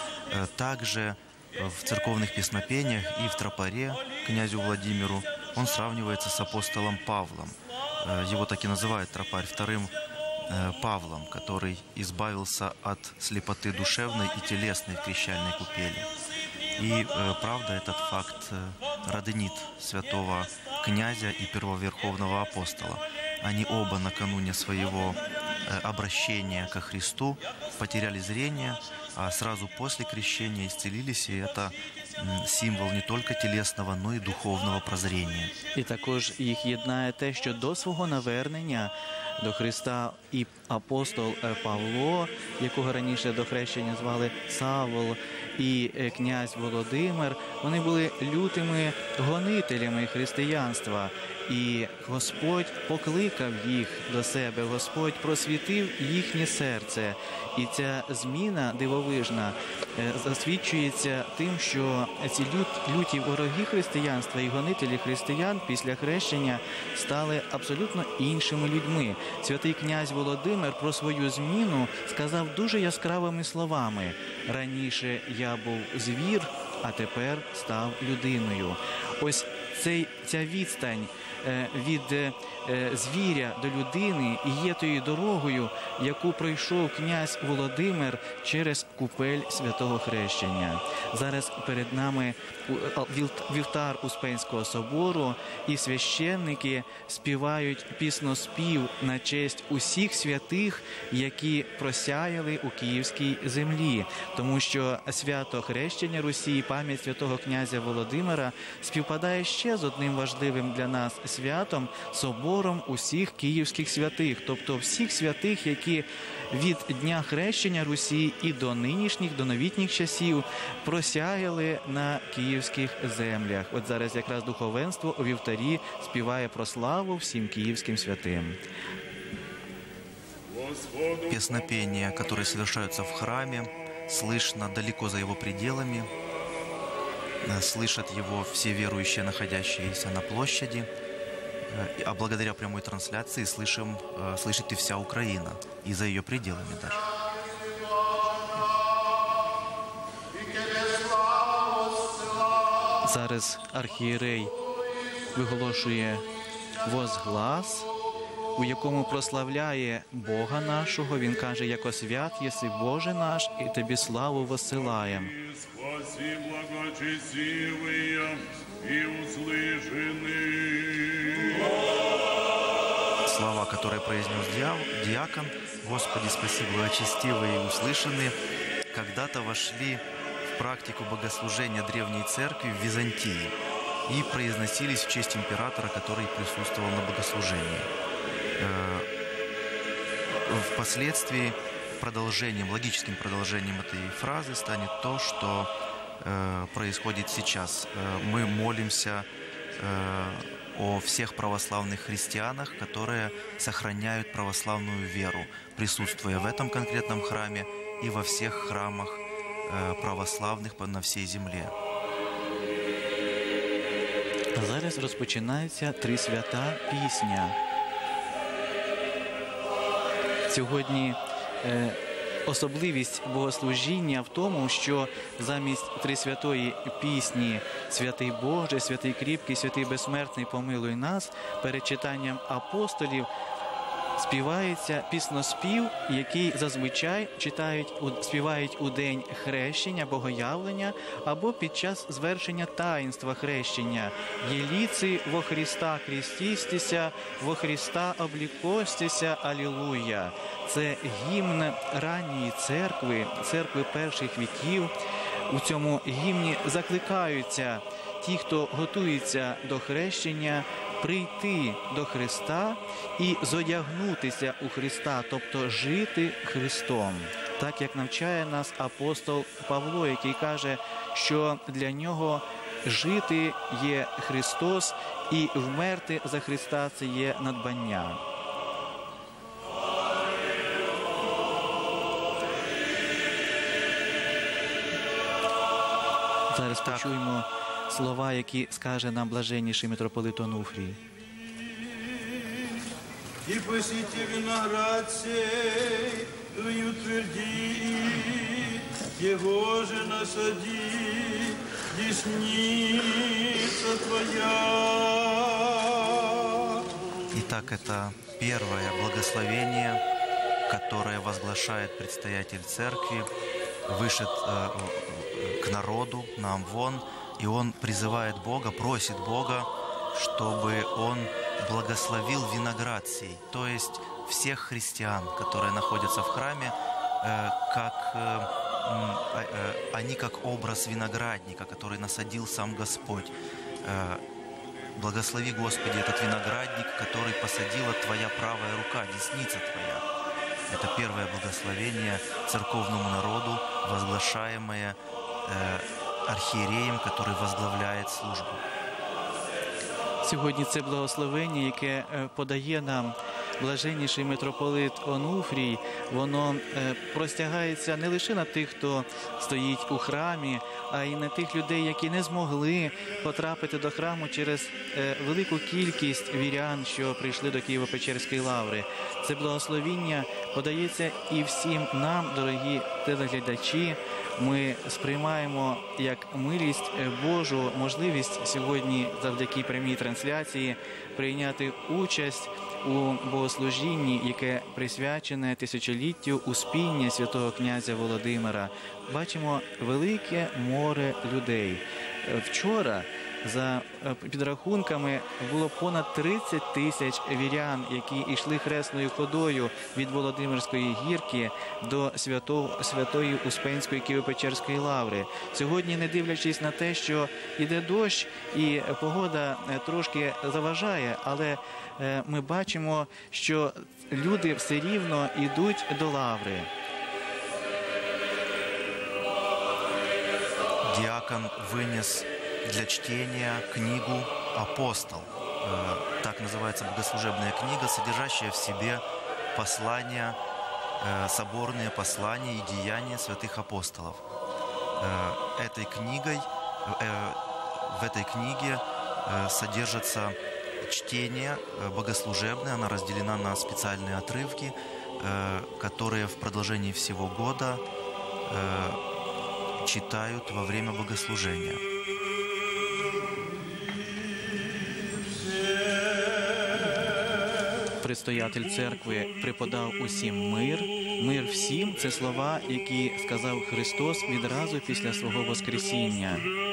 Также в церковных песнопениях и в тропаре князю Владимиру он сравнивается с апостолом Павлом. Его так и называют тропарь вторым Павлом, который избавился от слепоты душевной и телесной в крещальной купели. И, правда, этот факт роднит святого князя и первоверховного апостола. Они оба накануне своего обращения ко Христу потеряли зрение, а сразу после крещения исцелились, и это символ не тільки тілесного, но й духовного прозріння. І також їх єднає те, що до свого навернення до Христа і апостол Павло, якого раніше до хрещення звали Савол, і князь Володимир, вони були лютими гонителями християнства. І Господь покликав їх до себе, Господь просвітив їхнє серце. І ця зміна дивовижна засвідчується тим, що ці люті вороги християнства і гонителі християн після хрещення стали абсолютно іншими людьми. Святий князь Володимир про свою зміну сказав дуже яскравими словами: «Раніше я був звір, а тепер став людиною». Ось цей, ця відстань від звіря до людини і є тою дорогою, яку пройшов князь Володимир через купель святого хрещення. Зараз перед нами вівтар Успенського собору, і священники співають пісноспів на честь усіх святих, які просяяли у київській землі. Тому що свято хрещення Русі, пам'ять святого князя Володимира співпадає ще з одним важливим для нас святом – собором усіх київських святих, тобто всіх святих, які від Дня хрещення Русі і до нинішніх, до новітніх часів просяяли на київських землях. От зараз якраз духовенство у вівтарі співає про славу всім київським святим. Песнопения, которые совершаются в храме, слышно далеко за его пределами, слышат его все верующие, находящиеся на площади, а благодаря прямой трансляции слышим, слышит и вся Украина, и за ее пределами даже. Зараз архієрей виголошує возглас, у якому прославляє Бога нашого. Він каже: «Яко свят єси Боже наш, і тобі славу воссилаєм». Спаси благочестивые и услышаны. Слова, которые произнес диакон: «Господи, спаси благочестивые и услышанные», когда-то вошли в практику богослужения Древней Церкви в Византии и произносились в честь императора, который присутствовал на богослужении. Впоследствии продолжением, логическим продолжением этой фразы станет то, что э, происходит сейчас. Мы молимся э, о всех православных христианах, которые сохраняют православную веру, присутствуя в этом конкретном храме и во всех храмах православных на всей земле. Зараз розпочинається Трисвята пісня. Сьогодні е, особливість богослужіння в тому, що замість Трисвятої пісні «Святий Боже, святий кріпкий, святий безсмертний, помилуй нас» перед читанням апостолів співається пісноспів, який зазвичай читають, співають у день хрещення, богоявлення або під час звершення таїнства хрещення. «Єліци во Христа крістістися, во Христа облікостися, алілуя». Це гімн ранньої церкви, церкви перших віків. У цьому гімні закликаються ті, хто готується до хрещення, прийти до Христа і зодягнутися у Христа, тобто жити Христом. Так, як навчає нас апостол Павло, який каже, що для нього жити є Христос і вмерти за Христа – це є надбання. Зараз почуємо слова, які скаже нам блаженніший митрополит Онуфрій. «И посети виноград сей, и утверди, его же насади, десница твоя». Итак, это первое благословение, которое возглашает предстоятель церкви, вышед э, к народу, на Амвон, и он призывает Бога, просит Бога, чтобы он благословил виноград сей, то есть всех христиан, которые находятся в храме, э, как, э, э, они как образ виноградника, который насадил сам Господь. Э, благослови, Господи, этот виноградник, который посадила Твоя правая рука, десница Твоя. Это первое благословение церковному народу, возглашаемое э, архиереем, который возглавляет службу. Сьогодні це благословення, яке подає нам блаженніший митрополит Онуфрій, воно простягається не лише на тих, хто стоїть у храмі, а й на тих людей, які не змогли потрапити до храму через велику кількість вірян, що прийшли до Києво-Печерської лаври. Це благословіння подається і всім нам, дорогі телеглядачі. Ми сприймаємо як милість Божу можливість сьогодні завдяки прямій трансляції прийняти участь у богослужінні, яке присвячене тисячоліттю успіння святого князя Володимира. Бачимо велике море людей. Вчора, за підрахунками, було понад тридцять тисяч вірян, які йшли хресною ходою від Володимирської гірки до святого, святої Успенської Києво-Печерської лаври. Сьогодні, не дивлячись на те, що йде дощ і погода трошки заважає, але ми бачимо, що люди все рівно йдуть до лаври. Диакон вынес для чтения книгу «Апостол». Так называется богослужебная книга, содержащая в себе послания, соборные послания и деяния святых апостолов. Этой книгой, в этой книге содержится чтение богослужебное, она разделена на специальные отрывки, которые в продолжении всего года читают во время богослужения. Предстоятель церкви преподав усім мир. Мир всім – це слова, які сказав Христос відразу після свого Воскресіння.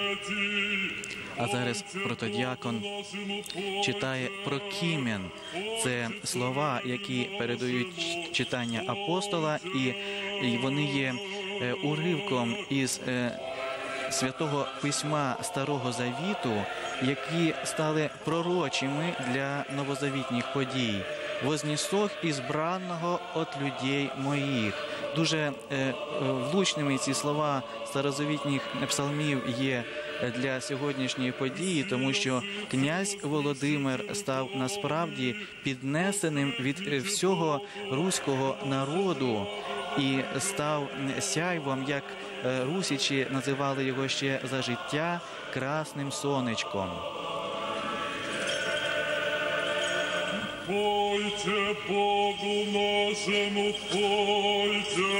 А зараз протодіакон читає прокімен. Це слова, які передають читання апостола, і вони є уривком із Святого Письма Старого Завіту, які стали пророчими для новозавітніх подій. «Вознесох ізбранного от людей моїх». Дуже е, влучними ці слова старозавітніх псалмів є для сьогоднішньої події, тому що князь Володимир став насправді піднесеним від всього руського народу і став сяйвом, як е, русичі називали його ще за життя красним сонечком. Пойте Богу нашему, пойте.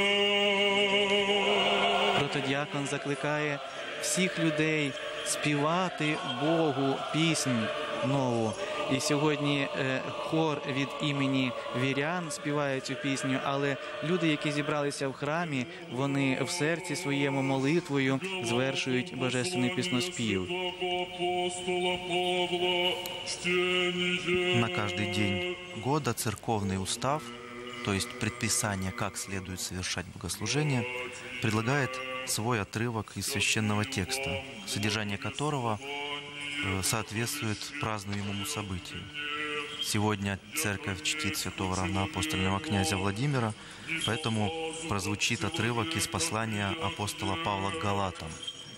Протодіакон закликає всіх людей співати Богу піснь нову. І сьогодні е, хор від імені вірян співає цю пісню, але люди, які зібралися в храмі, вони в серці своєму молитвою звершують божественний пісноспів. На каждый день года церковный устав, то есть предписание, как следует совершать богослужение, предлагает свой отрывок из священного текста, содержание которого соответствует празднуемому событию. Сегодня церковь чтит святого равноапостольного князя Владимира, поэтому прозвучит отрывок из послания апостола Павла к Галатам.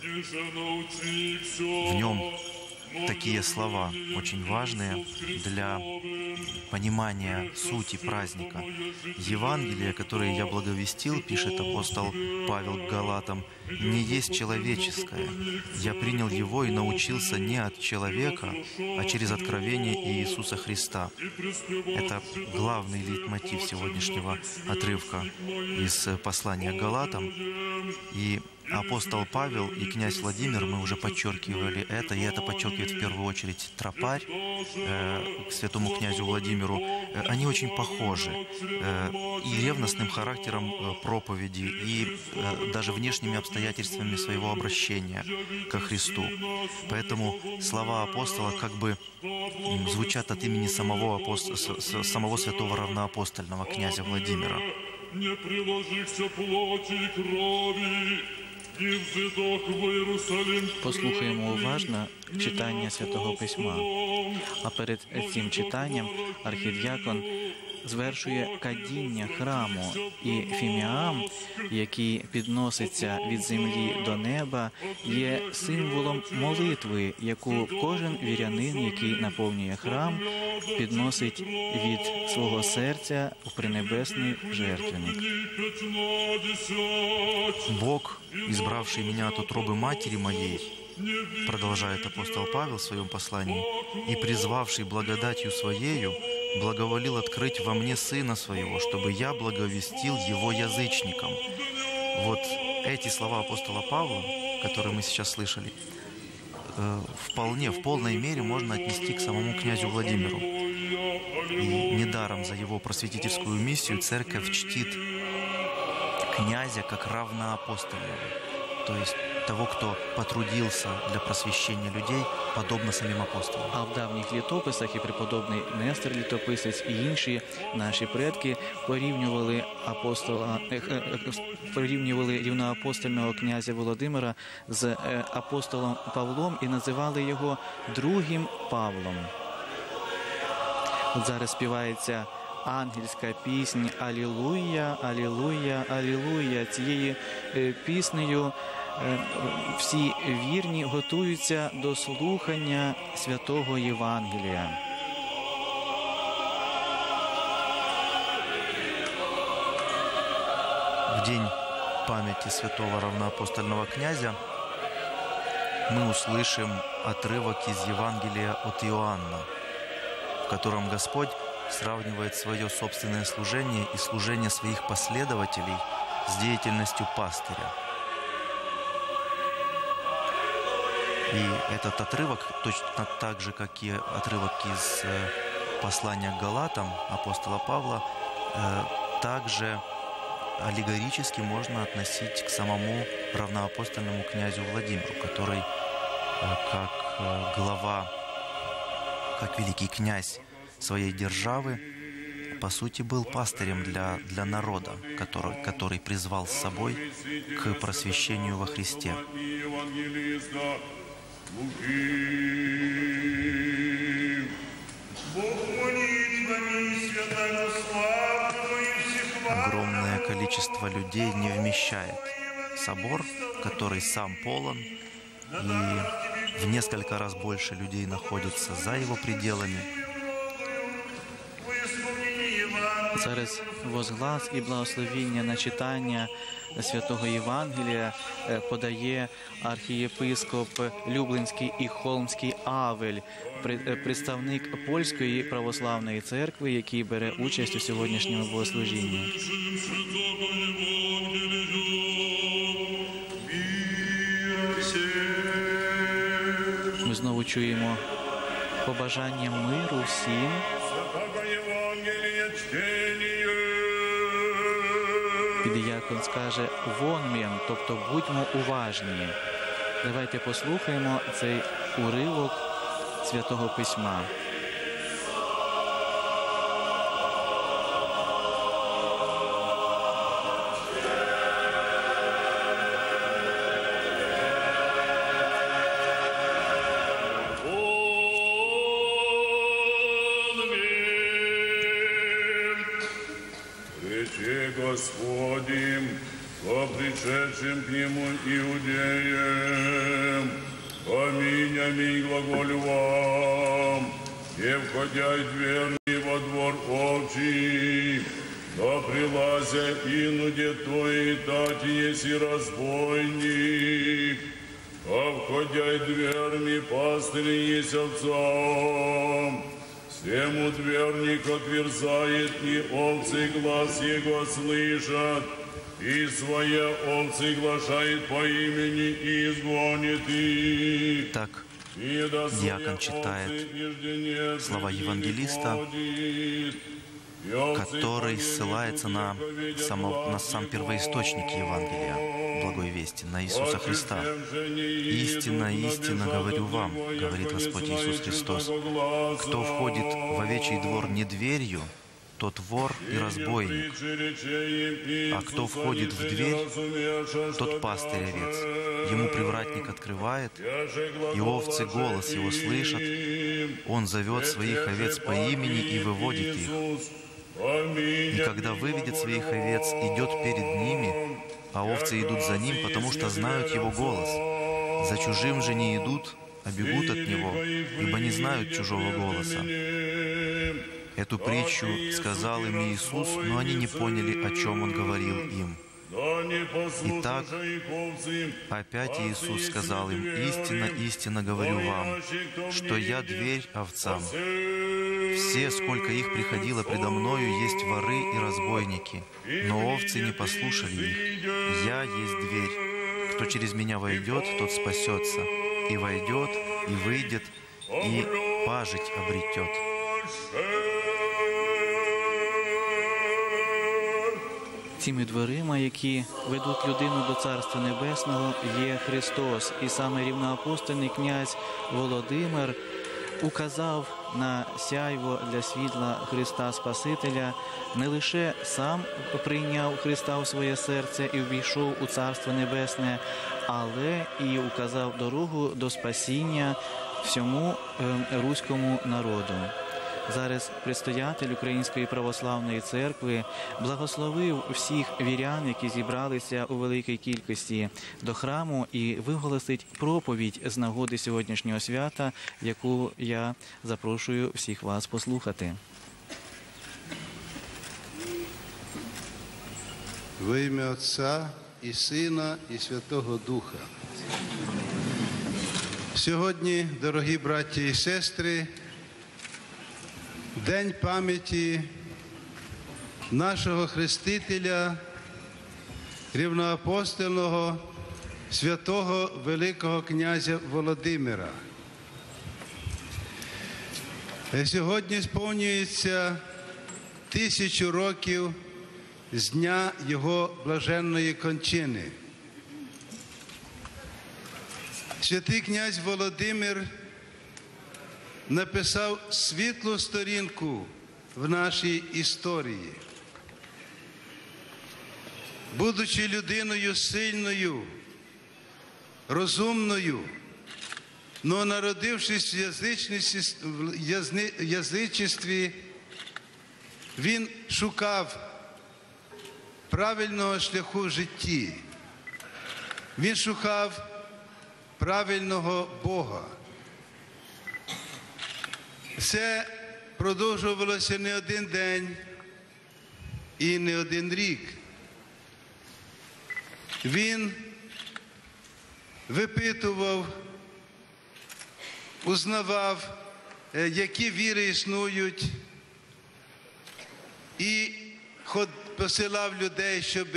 В нем такие слова, очень важные для понимания сути праздника. Евангелие, которое я благовестил, пишет апостол Павел к Галатам, не есть человеческое. Я принял его и научился не от человека, а через откровение Иисуса Христа. Это главный лейтмотив сегодняшнего отрывка из послания к Галатам. И апостол Павел и князь Владимир, мы уже подчеркивали это, и это подчеркивает в первую очередь тропарь э, к святому князю Владимиру. Э, они очень похожи э, и ревностным характером э, проповеди, и э, даже внешними обстоятельствами своего обращения ко Христу. Поэтому слова апостола как бы м, звучат от имени самого, апост... с, самого святого равноапостольного князя Владимира. Не приложихся плоті й крові, і взидох в Єрусалим. Послухаємо уважно читання Святого Письма. А перед цим читанням архідіакон звершує кадіння храму, і фіміам, який підноситься від землі до неба, є символом молитви, яку кожен вірянин, який наповнює храм, підносить від свого серця у пренебесний жертвенник. Бог, избравший меня от утробы матери моей, продолжает апостол Павел в своем послании, и призвавший благодатью Своею, благоволил открыть во мне Сына Своего, чтобы я благовестил Его язычникам. Вот эти слова апостола Павла, которые мы сейчас слышали, вполне, в полной мере можно отнести к самому князю Владимиру. И недаром за его просветительскую миссию церковь чтит князя как равноапостольного, то есть того, кто потрудился для просвещения людей, подобно самим апостолам. А в давніх літописах і преподобний Нестор Літописець, і інші наші предки порівнювали апостола, порівнювали рівноапостольного князя Володимира з апостолом Павлом і називали його другим Павлом. От зараз співається ангельська пісня «Алілуя, алілуя, алілуя». Цією піснею всі вірні готуються до слухання святого Євангелія. В день памяти святого равноапостольного князя мы услышим отрывок из Евангелия от Иоанна, в котором Господь сравнивает свое собственное служение и служение своих последователей с деятельностью пастыря. И этот отрывок, точно так же, как и отрывок из послания к Галатам апостола Павла, также аллегорически можно относить к самому равноапостольному князю Владимиру, который как глава, как великий князь своей державы, по сути, был пастырем для, для народа, который, который призвал с собой к просвещению во Христе. Огромное количество людей не вмещает собор, который сам полон, и в несколько раз больше людей находится за его пределами. Зараз возглас і благословіння на читання Святого Євангелія подає архієпископ Люблинський і Холмський Авель, представник Польської православної церкви, який бере участь у сьогоднішньому богослужінні. Ми знову чуємо побажання миру всім. Піддіякон скаже «вон мем», тобто «будьмо уважні». Давайте послухаємо цей уривок Святого Письма. Господим, по пришедшим к Нему иудеям. Аминь, аминь, глаголю вам, не входя и дверни во двор овчий, но прилазя инуде твои, тати еси разбойник, а входя и дверми пастырь есть овцам. Всему дверник отверзает, и овцы глаз его слышат, и свои овцы глашает по имени и изгонит их. Так, диакон читает слова евангелиста, который ссылается на, само, на сам первоисточник Евангелия, Благой Вести, на Иисуса Христа. «Истинно, истинно говорю вам, — говорит Господь Иисус Христос, — кто входит в овечий двор не дверью, тот вор и разбойник, а кто входит в дверь, тот пастырь овец. Ему привратник открывает, и овцы голос его слышат, он зовет своих овец по имени и выводит их. И когда выведет своих овец, идет перед ними, а овцы идут за ним, потому что знают его голос. За чужим же не идут, а бегут от него, ибо не знают чужого голоса». Эту притчу сказал им Иисус, но они не поняли, о чем Он говорил им. Итак, опять Иисус сказал им: «Истинно, истинно говорю вам, что я дверь овцам. Все, сколько их приходило предо мною, есть воры и разбойники, но овцы не послушали их. Я есть дверь. Кто через меня войдет, тот спасется, и войдет, и выйдет, и пажить обретет». Цими дверима, які ведуть людину до Царства Небесного, є Христос. І саме рівноапостольний князь Володимир указав на сяйво для світла Христа Спасителя, не лише сам прийняв Христа у своє серце і увійшов у Царство Небесне, але і указав дорогу до спасіння всьому руському народу. Зараз предстоятель Української православної церкви благословив всіх вірян, які зібралися у великій кількості до храму, і виголосить проповідь з нагоди сьогоднішнього свята, яку я запрошую всіх вас послухати. Во ім'я Отця і Сина, і Святого Духа. Сьогодні, дорогі браті і сестри, День пам'яті нашого хрестителя, рівноапостольного, святого Великого князя Володимира. Сьогодні сповнюється тисячу років з дня його блаженної кончини. Святий князь Володимир написав світлу сторінку в нашій історії. Будучи людиною сильною, розумною, но народившись в язичестві, він шукав правильного шляху в житті. Він шукав правильного Бога. Це продовжувалося не один день і не один рік. він випитував, узнавав, які віри існують, і посилав людей, щоб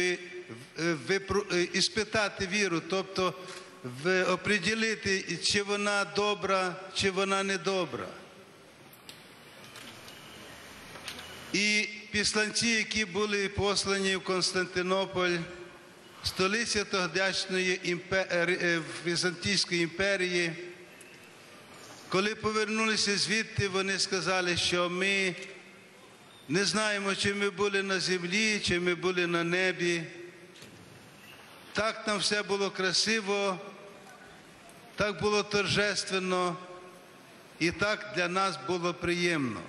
іспитати віру, тобто оприділити, чи вона добра, чи вона недобра. І післанці, які були послані в Константинополь, столиця тогдашньої імпер... Візантійської імперії, коли повернулися звідти, вони сказали, що ми не знаємо, чи ми були на землі, чи ми були на небі. Так там все було красиво, так було торжественно, і так для нас було приємно.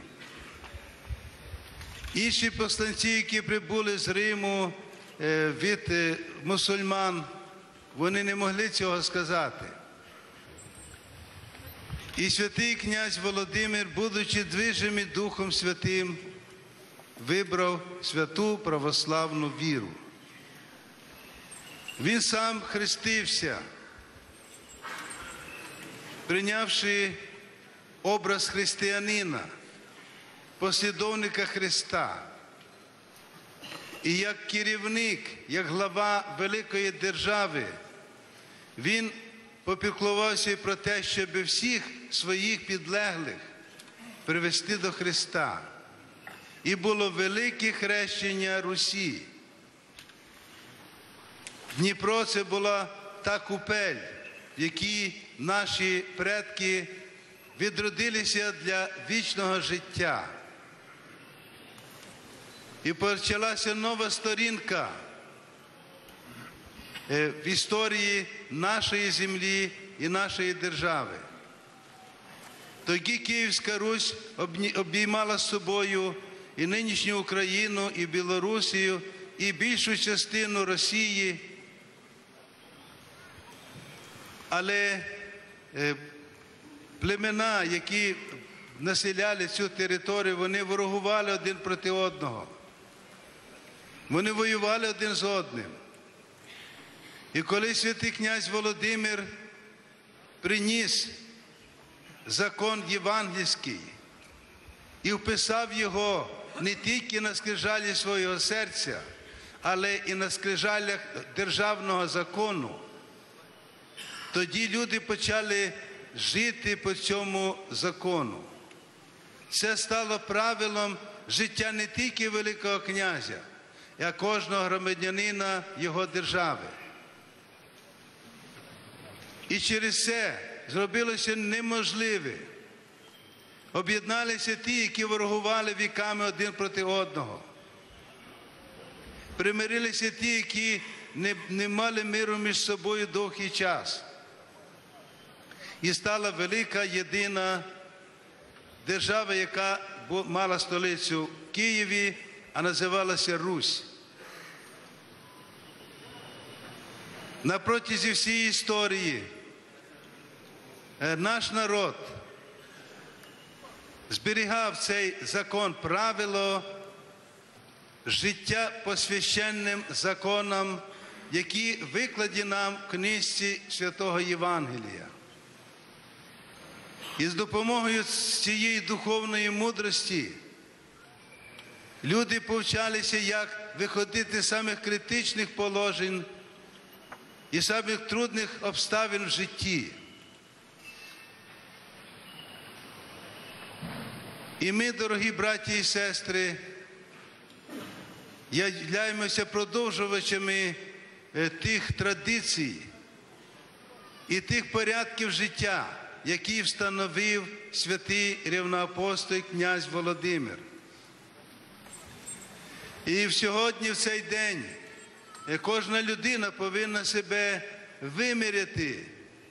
Інші посланці, які прибули з Риму від мусульман, вони не могли цього сказати. І святий князь Володимир, будучи движимий Духом Святим, вибрав святу православну віру. Він сам хрестився, прийнявши образ християнина, послідовника Христа. І як керівник, як глава великої держави, він попіклувався про те, щоб всіх своїх підлеглих привести до Христа. І було велике хрещення Русі. Дніпро – це була та купель, в якій наші предки відродилися для вічного життя. І почалася нова сторінка в історії нашої землі і нашої держави. Тоді Київська Русь обіймала з собою і нинішню Україну, і Білорусію, і більшу частину Росії. Але племена, які населяли цю територію, вони ворогували один проти одного. Вони воювали один з одним. І коли святий князь Володимир приніс закон євангельський і вписав його не тільки на скрижалі свого серця, але і на скрижалях державного закону, тоді люди почали жити по цьому закону. Це стало правилом життя не тільки Великого князя, а кожного громадянина його держави. І через це зробилося неможливе. Об'єдналися ті, які ворогували віками один проти одного. Примирилися ті, які не, не мали миру між собою довгий час. І стала велика єдина держава, яка мала столицю в Києві, а називалася Русь. На протязі всієї історії наш народ зберігав цей закон, правило життя по священним законам, які викладені нам в книжці Святого Євангелія. І з допомогою цієї духовної мудрості люди повчалися, як виходити з самих критичних положень і самих трудних обставин в житті. І ми, дорогі браті і сестри, являємося продовжувачами тих традицій і тих порядків життя, які встановив святий рівноапостол князь Володимир. І сьогодні, в цей день, кожна людина повинна себе виміряти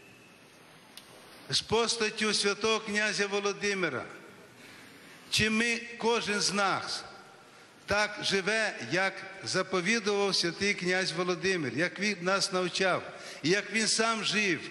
з постаттю святого князя Володимира. Чи ми, кожен з нас, так живе, як заповідував святий князь Володимир, як він нас навчав, і як він сам жив.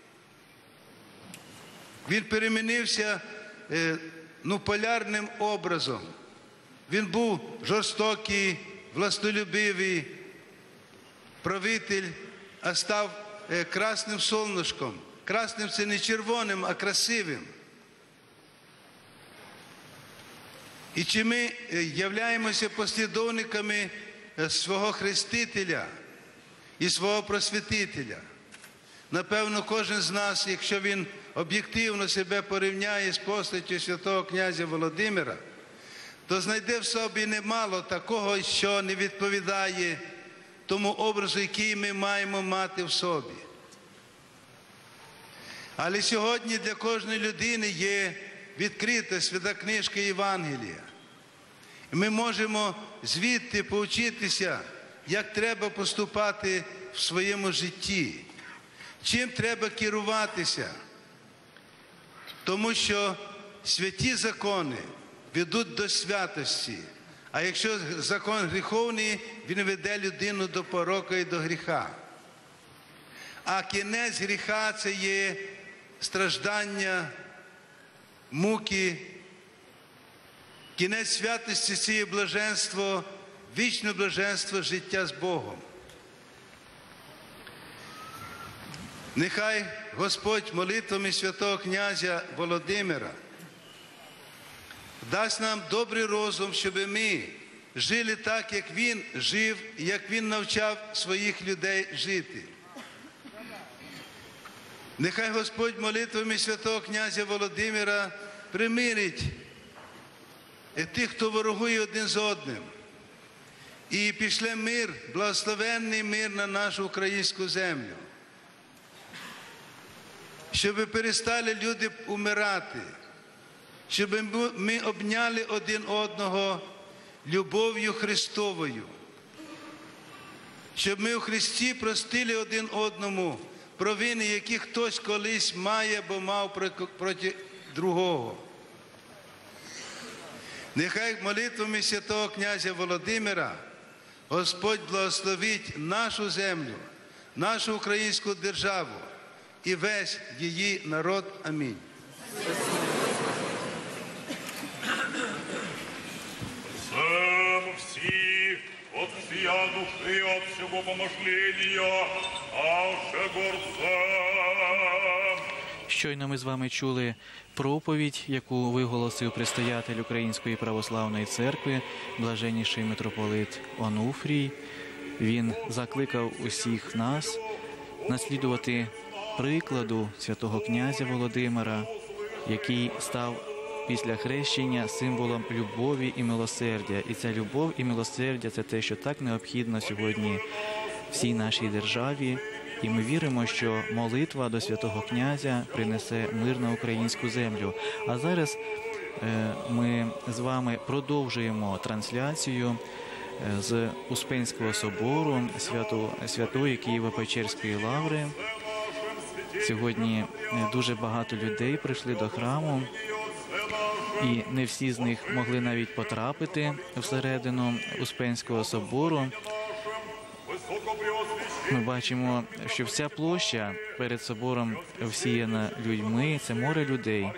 Він перемінився ну, полярним образом. Він був жорстокий, властолюбивий правитель, а став красним солнышком. Красним – це не червоним, а красивим. І чи ми являємося послідовниками свого Хрестителя і свого Просвітителя? Напевно, кожен з нас, якщо він об'єктивно себе порівняє з постаттю святого князя Володимира, то знайде в собі немало такого, що не відповідає тому образу, який ми маємо мати в собі. Але сьогодні для кожної людини є відкрита свята книжка Євангелія. І ми можемо звідти поучитися, як треба поступати в своєму житті, чим треба керуватися. Тому що святі закони ведуть до святості, а якщо закон гріховний, він веде людину до порока і до гріха. А кінець гріха – це є страждання, муки. Кінець святості – це є блаженство, вічне блаженство життя з Богом. Нехай Господь молитвами святого князя Володимира дасть нам добрий розум, щоб ми жили так, як він жив, як він навчав своїх людей жити. Нехай Господь молитвами святого князя Володимира примирить тих, хто ворогує один з одним, і пішле мир, благословенний мир на нашу українську землю. Щоб перестали люди умирати, щоб ми обняли один одного любов'ю Христовою, щоб ми у Христі простили один одному провини, які хтось колись має або мав проти другого. Нехай молитвами святого князя Володимира Господь благословить нашу землю, нашу українську державу і весь її народ. Амінь. Всем всіх от всія души, от всього помышления, аше горцем. Щойно ми з вами чули проповідь, яку виголосив предстоятель Української православної церкви, блаженніший митрополит Онуфрій. Він закликав усіх нас наслідувати прикладу святого князя Володимира, який став після хрещення символом любові і милосердя. І ця любов і милосердя – це те, що так необхідно сьогодні всій нашій державі. І ми віримо, що молитва до святого князя принесе мир на українську землю. А зараз е, ми з вами продовжуємо трансляцію е, з Успенського собору свято, Святої Києво-Печерської лаври. Сьогодні дуже багато людей прийшли до храму, і не всі з них могли навіть потрапити всередину Успенського собору. Ми бачимо, що вся площа перед собором всіяна людьми, це море людей.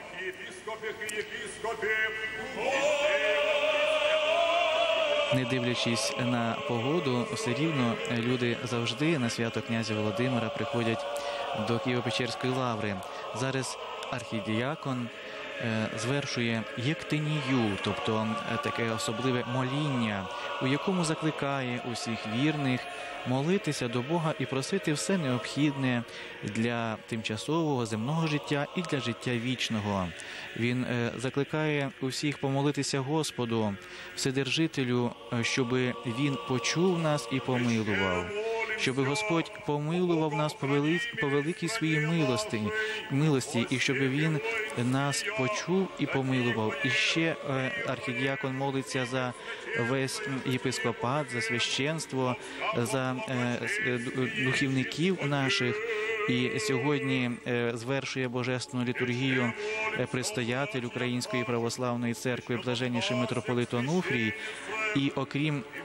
Не дивлячись на погоду, все рівно люди завжди на свято князя Володимира приходять до Києво-Печерської лаври. Зараз архідіякон звершує єктинію, тобто таке особливе моління, у якому закликає усіх вірних молитися до Бога і просити все необхідне для тимчасового земного життя і для життя вічного. Він закликає усіх помолитися Господу, Вседержителю, щоб Він почув нас і помилував. Щоб Господь помилував нас по, вели... по великій своїй милості, милості, і щоб Він нас почув і помилував. І ще е, архідіякон молиться за весь єпископат, за священство, за е, духівників наших. І сьогодні е, звершує божественну літургію е, предстоятель Української православної церкви, блаженніший митрополит Онуфрій. І окрім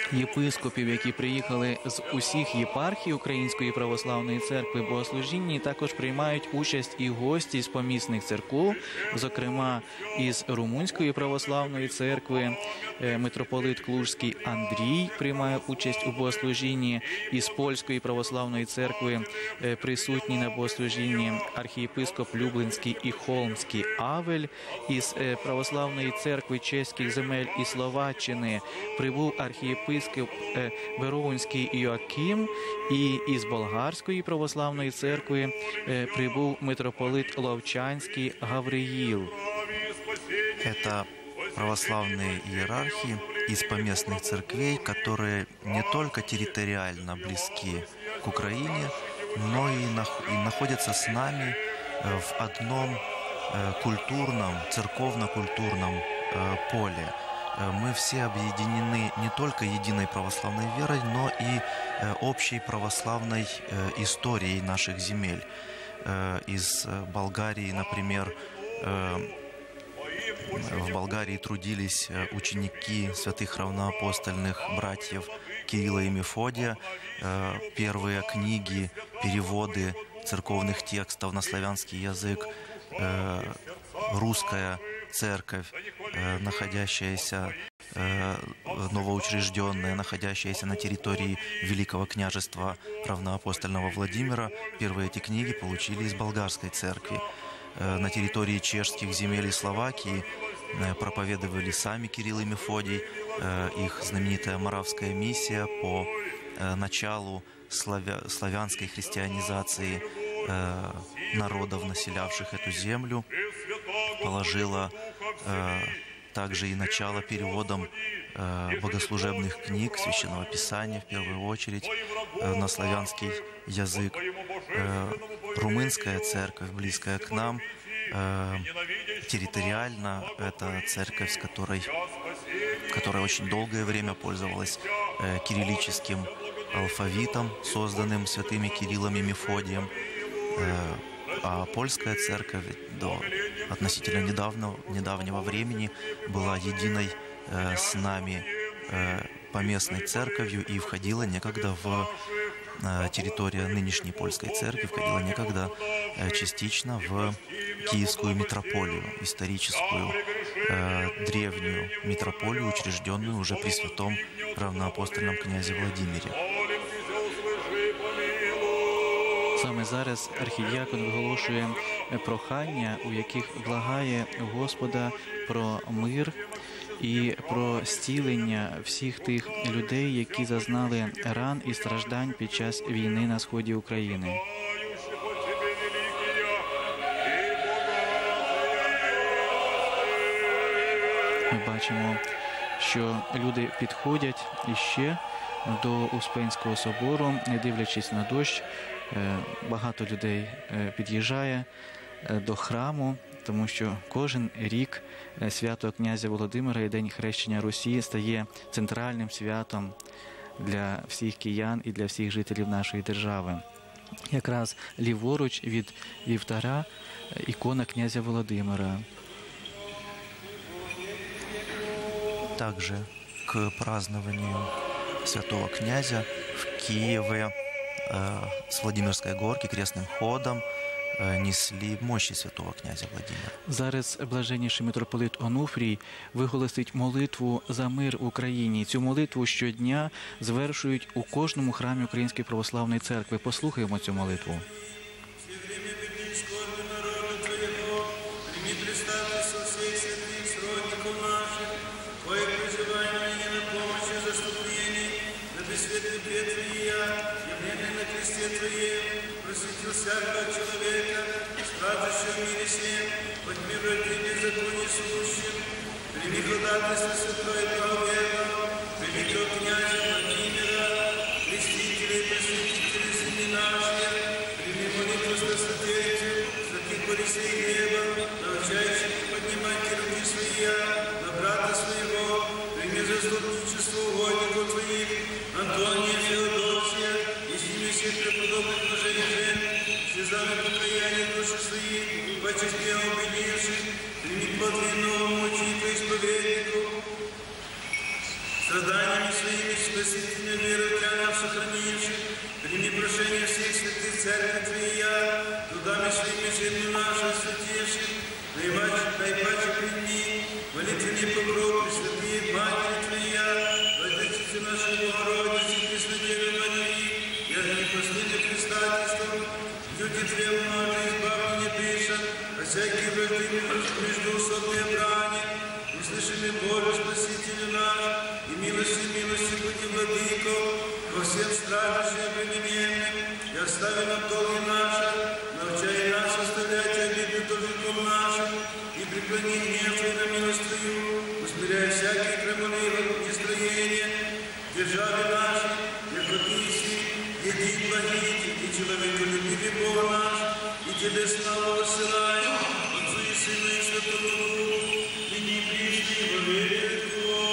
єпископів, які приїхали з усіх єпархій Української православної церкви богослужінні, також приймають участь і гості з помісних церков, зокрема із Румунської православної церкви. Митрополит Клужський Андрій приймає участь у богослужінні, із Польської православної церкви присутній на богослужінні архієпископ Люблинський і Холмський Авель, із православної церкви чеських земель і Словаччини прибув архієпископ Бероунський Йоаким, і із Болгарської православної церкви прибув митрополит Ловчанський Гавриїл. Это православные иерархи из поместных церквей, которые не только территориально близки к Украине, но и, нах и находятся с нами в одном культурном, церковно-культурном поле. Мы все объединены не только единой православной верой, но и общей православной историей наших земель. Из Болгарии, например, в Болгарии трудились ученики святых равноапостольных братьев Кирилла и Мефодия. Первые книги, переводы церковных текстов на славянский язык, русская церковь, находящаяся, новоучрежденная, находящаяся на территории Великого княжества равноапостольного Владимира. Первые эти книги получили из болгарской церкви. На территории чешских земель и Словакии проповедовали сами Кирилл и Мефодий. Их знаменитая Моравская миссия по началу славя... славянской христианизации народов, населявших эту землю, положила также и начало переводом богослужебных книг, Священного Писания в первую очередь, на славянский язык. Румынская церковь, близкая к нам, территориально это церковь, с которой, которая очень долгое время пользовалась кириллическим алфавитом, созданным святыми Кириллом и Мефодием. А польская церковь до относительно недавнего, недавнего времени была единой э, с нами э, поместной церковью и входила некогда в э, территорию нынешней польской церкви, входила некогда э, частично в Киевскую митрополию, историческую э, древнюю митрополию, учрежденную уже при святом равноапостольном князе Владимире. Саме зараз архідіакон виголошує прохання, у яких благає Господа про мир і про зцілення всіх тих людей, які зазнали ран і страждань під час війни на сході України. Ми бачимо, що люди підходять іще до Успенського собору, не дивлячись на дощ. Багато людей під'їжджає до храму, тому що кожен рік свято князя Володимира і День хрещення Русі стає центральним святом для всіх киян і для всіх жителів нашої держави. Якраз ліворуч від вівтара ікона князя Володимира. Также к празднованию святого князя в Киеве с Владимирской горки крестным ходом несли мощі святого князя Владимира. Зараз блаженніший митрополит Онуфрій виголосить молитву за мир в Україні. Цю молитву щодня звершують у кожному храмі Української православної церкви. Послухаємо цю молитву. Просветил всякого человека, страждущего в мире сем, подми враги беззаконие сущим, прими ходатайство святое правоверного, великого князя Владимира, крестителя и просветителя земли нашей, прими молитву спасителя, святых Борисей неба, научающих и поднимайте руки свои на брата своего, прими заступничество угодников твоих, Антония Феодосия, и с ними всех преподобных мужей и жен, связаны покаяние души свои, по чести убедившись, прими плод винного мученика исповеднику, страданиями своими спасительной веру для нас сохранивших, прими прошение всех святых церкви Твоя, трудами своими землю нашу осветивших, наипаче прими, молитвенный покров, пресвятые Матери Твоя, Владычице нашей Богородицы, Преснодеве Марии, яко непостыдным предстательством, люди Твоя много избавлю не пишет, а всякие вражды междуусобные брани, услышали Боже, Спасителю наш, и милости, милости будем владыко, во всем страждущим и обремененным, и остави нам долги наши, научай нас оставлять обиды должником нашим, и преклони гнев Твой на милость Твою, усмиряя всякие крамолы и строения, державе нашей, яко Ты си, еди благите, и человеколюбивый Бог наш, и Тебе славу высылаем, Отцу и Сыну и Святому Духу, и не пришли во веки.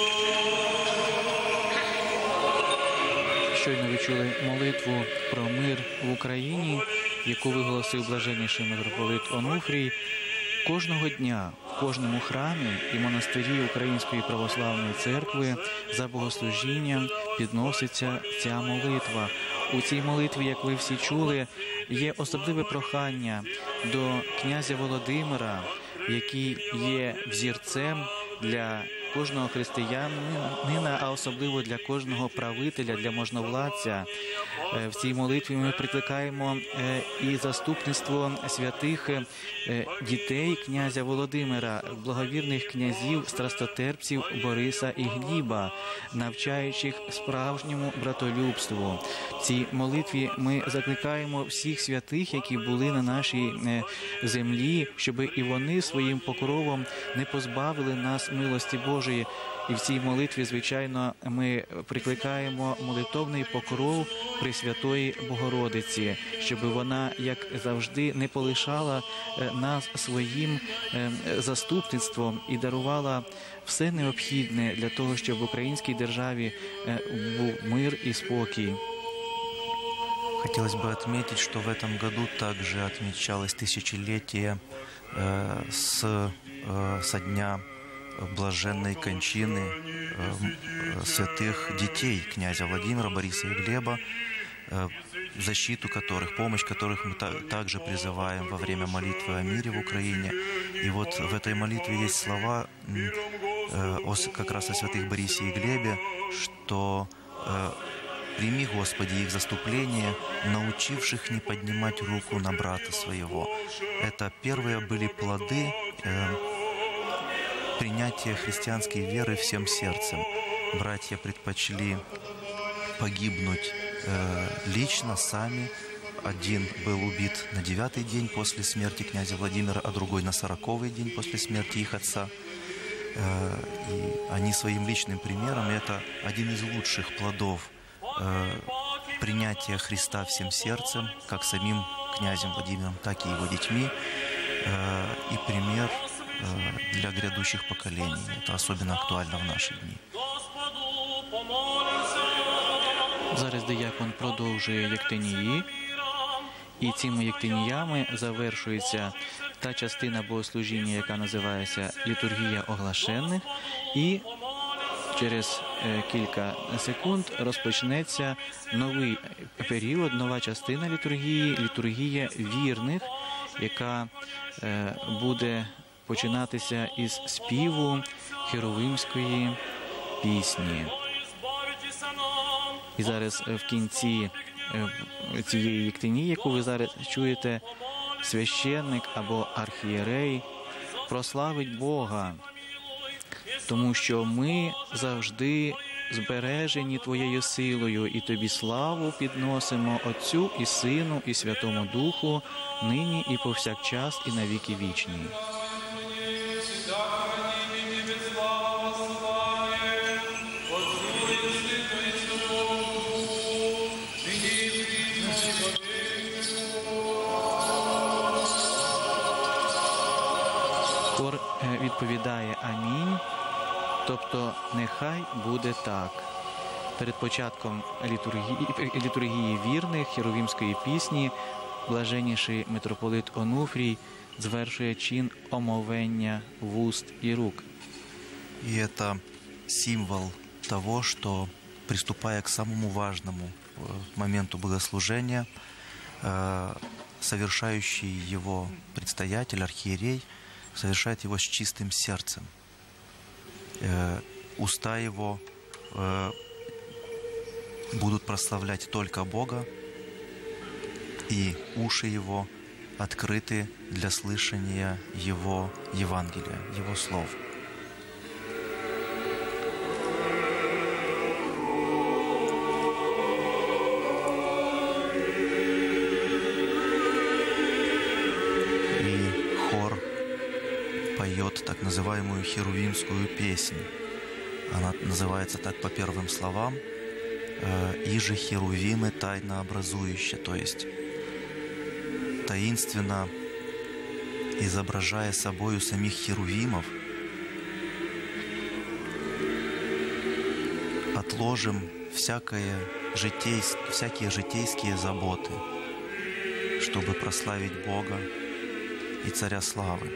Щойно ви чули молитву про мир в Україні, яку виголосив блаженніший митрополит Онуфрій. Кожного дня в кожному храмі і монастирі Української православної церкви за богослужінням підноситься ця молитва. У цій молитві, як ви всі чули, є особливе прохання до князя Володимира, який є взірцем для кожного християнина, а особливо для кожного правителя, для можновладця. В цій молитві ми прикликаємо і заступництво святих дітей князя Володимира, благовірних князів, страстотерпців Бориса і Гліба, навчаючих справжньому братолюбству. В цій молитві ми закликаємо всіх святих, які були на нашій землі, щоб і вони своїм покровом не позбавили нас милості Божої. І в цій молитві, звичайно, ми прикликаємо молитовний покров Пресвятої Богородиці, щоб вона, як завжди, не полишала нас своїм заступництвом і дарувала все необхідне для того, щоб в українській державі був мир и спокій. Хотелось бы отметить, что в этом году также отмечалось тысячелетие э, с, э, со дня блаженной кончины э, святых детей князя Владимира, Бориса и Глеба, э, защиту которых, помощь которых мы та также призываем во время молитвы о мире в Украине. И вот в этой молитве есть слова э, о, как раз о святых Борисе и Глебе, что э, «Прими, Господи, их заступление, научивших не поднимать руку на брата своего». Это первые были плоды э, принятия христианской веры всем сердцем. Братья предпочли погибнуть э, лично, сами. Один был убит на девятый день после смерти князя Владимира, а другой на сороковый день после смерти их отца. Э, и они своим личным примером, это один из лучших плодов э, принятия Христа всем сердцем, как самим князем Владимиром, так и его детьми, э, и пример для грядущих поколений. Это особенно актуально в наши дни. Зараз диякон продовжує єктинії, і цими єктиніями завершується та частина богослужіння, яка називається літургія оглашених, і через кілька секунд розпочнеться новий період, нова частина літургії, літургія вірних, яка буде починатися із співу херовимської пісні. І зараз в кінці цієї єктинії, яку ви зараз чуєте, священник або архієрей прославить Бога, тому що ми завжди збережені Твоєю силою, і Тобі славу підносимо Отцю і Сину і Святому Духу, нині і повсякчас і на віки вічні. Хор відповідає «Амінь», тобто «Нехай буде так». Перед початком літургії, літургії вірних херовимської пісні блаженніший митрополит Онуфрій звершує чин омовення вуст і рук. И это символ того, что, приступая к самому важному моменту богослужения, совершающий его предстоятель, архиерей, совершает его с чистым сердцем. Уста его будут прославлять только Бога, и уши его открыты для слышания Его Евангелия, Его слов. И хор поет так называемую херувимскую песнь. Она называется так по первым словам: «Иже херувимы тайно образующие», то есть таинственно изображая собою самих херувимов, отложим всякое житейс... всякие житейские заботы, чтобы прославить Бога и Царя Славы.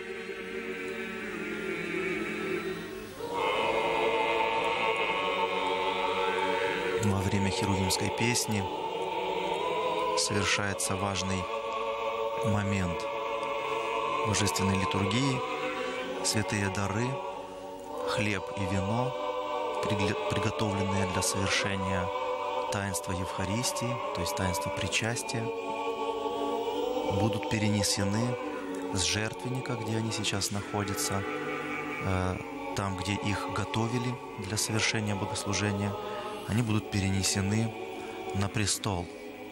Во время херувимской песни совершается важный момент божественной литургии. Святые дары, хлеб и вино, приготовленные для совершения таинства Евхаристии, то есть таинства причастия, будут перенесены с жертвенника, где они сейчас находятся, там, где их готовили для совершения богослужения, они будут перенесены на престол.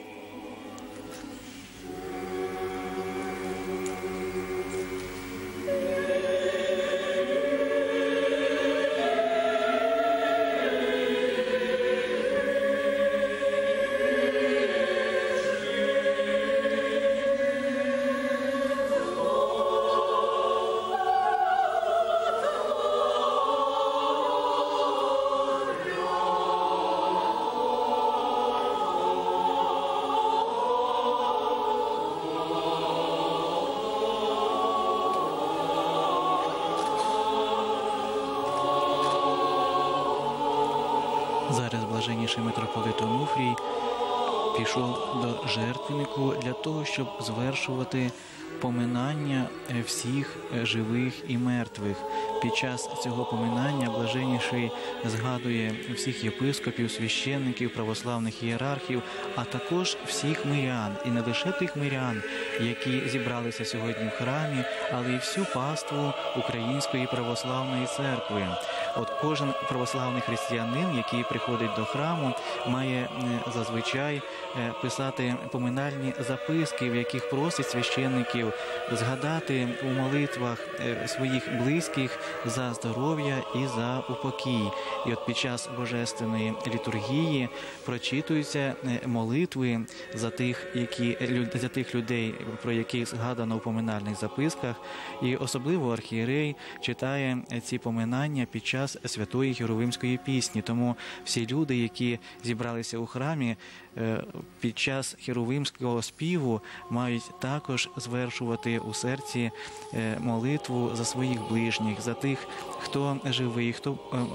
Зараз блаженніший митрополит Онуфрій пішов до жертвеннику для того, щоб звершувати поминання всіх живих і мертвих. Під час цього поминання блаженніший згадує всіх єпископів, священників, православних ієрархів, а також всіх мирян. І не лише тих мирян, які зібралися сьогодні в храмі, але й всю паству Української православної церкви. От кожен православний християнин, який приходить до храму, має зазвичай писати поминальні записки, в яких просить священників згадати у молитвах своїх близьких за здоров'я і за упокій. І от під час божественної літургії прочитуються молитви за тих, які, за тих людей, про яких згадано у поминальних записках, і особливо архієрей читає ці поминання під час святої херувимської пісні. Тому всі люди, які зібралися у храмі, під час херувимського співу мають також звершувати у серці молитву за своїх ближніх, за тих, хто живий, хто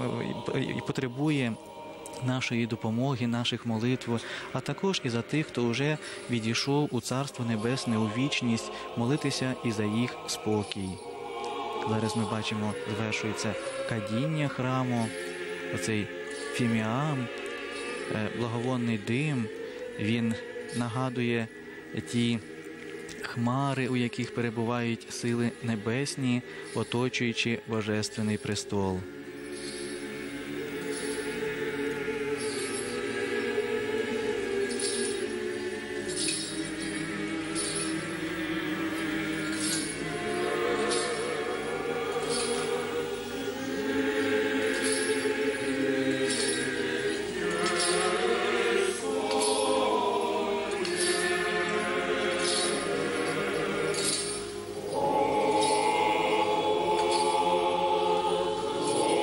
потребує нашої допомоги, наших молитв, а також і за тих, хто вже відійшов у Царство Небесне, у вічність, молитися і за їх спокій. Зараз ми бачимо, звершується кадіння храму, оцей фіміам, благовонний дим, він нагадує ті хмари, у яких перебувають сили небесні, оточуючи Божественний престол. Oh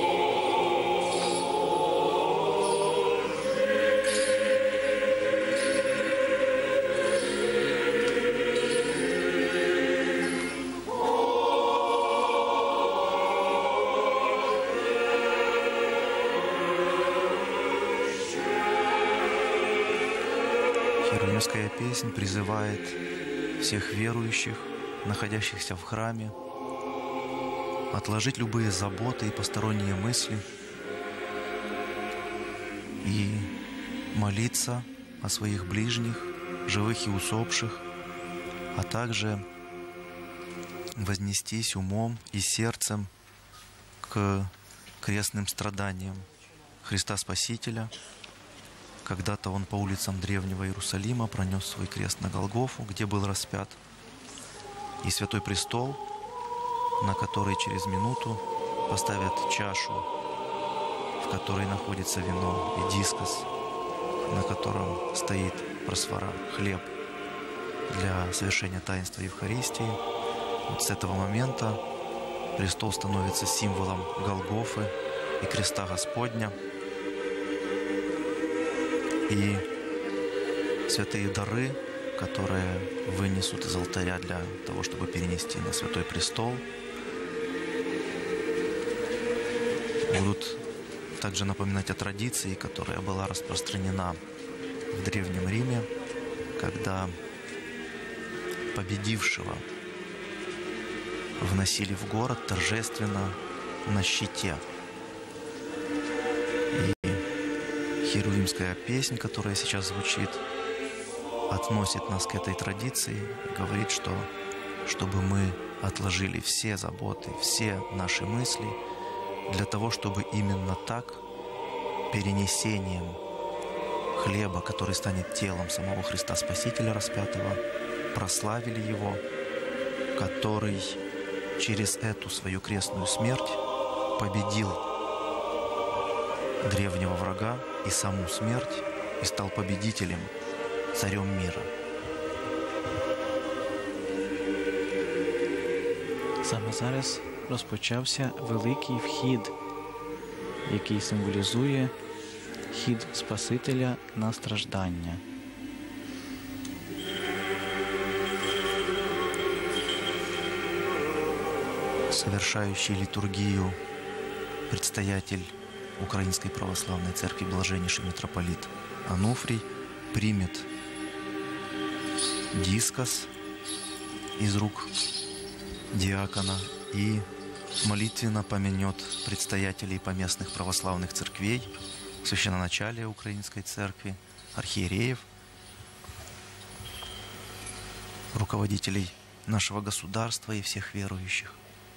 Херувимская песнь призывает всех верующих, находящихся в храме, отложить любые заботы и посторонние мысли и молиться о своих ближних, живых и усопших, а также вознестись умом и сердцем к крестным страданиям Христа Спасителя. Когда-то он по улицам древнего Иерусалима пронес свой крест на Голгофу, где был распят, и Святой Престол, на который через минуту поставят чашу, в которой находится вино, и дискос, на котором стоит просфора, хлеб для совершения таинства Евхаристии. Вот с этого момента престол становится символом Голгофы и креста Господня. И святые дары, которые вынесут из алтаря для того, чтобы перенести на Святой Престол, будут также напоминать о традиции, которая была распространена в Древнем Риме, когда победившего вносили в город торжественно на щите. И херувимская песнь, которая сейчас звучит, относит нас к этой традиции и говорит, что чтобы мы отложили все заботы, все наши мысли, для того, чтобы именно так, перенесением хлеба, который станет телом самого Христа Спасителя распятого, прославили Его, который через эту свою крестную смерть победил древнего врага и саму смерть, и стал победителем, царем мира. Саме зараз розпочався великий вхід, який символізує хід Спасителя на страждання. Совершающий литургию предстоятель Украинской Православной Церкви Блаженнейший митрополит Ануфрий примет дискос из рук диакона и молитвенно помянет предстоятелей поместных православных церквей, священноначалия Украинской Церкви, архиереев, руководителей нашего государства и всех верующих.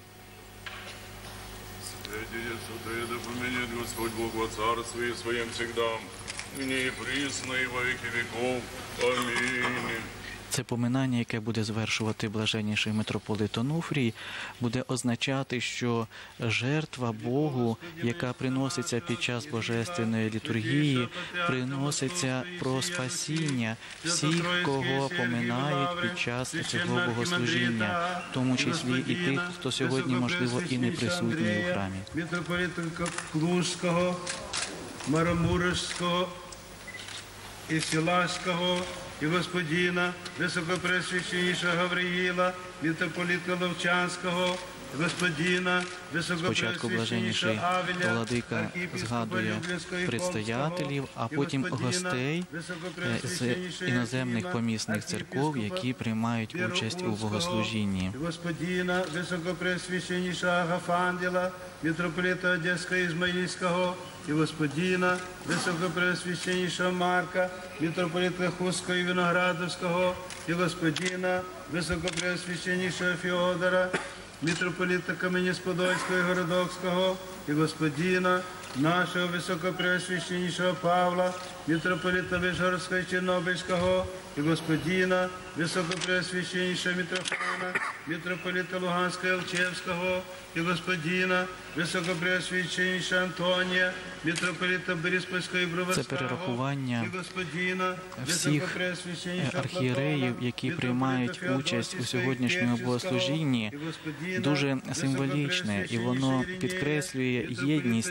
Святые, святые, да поменяет Господь Бог во Царстве Своем всегда, ныне и присно, и во веки веков. Аминь. Це поминання, яке буде звершувати блаженніший митрополит Онуфрій, буде означати, що жертва Богу, яка приноситься під час божественної літургії, приноситься про спасіння всіх, кого поминають під час цього богослужіння, в тому числі і тих, хто сьогодні, можливо, і не присутній у храмі. Митрополита Клузького, Марамурського і Сіласького, і господина Високопресвященнішого Гавриїла, митрополита Ловчанського, господина Спочатку блаженніший владика згадує предстоятелів, а потім гостей з іноземних помісних церков, які приймають участь у богослужінні. Господина Високопресвященнішого Агафангела, митрополита Одеського Ізмаїльського, і господина Високопресвященнішого Марка, митрополита Хустського і Виноградовського, і господина Високопресвященнішого Феодора, митрополита Кам'янець-Подольського і Городоцького, і господина нашого Високопреосвященнішого Павла, митрополита Вишгородського і Чорнобильського, і господина Високопреосвященнішого Митрофана, митрополита Луганського і Алчевського, і господина Високопреосвященнішого Антонія, митрополита Бориспольського і Броварського, це перерахування і господина всіх архієреїв, які приймають участь у сьогоднішньому богослужінні, дуже символічне, і воно підкреслює єдність нашої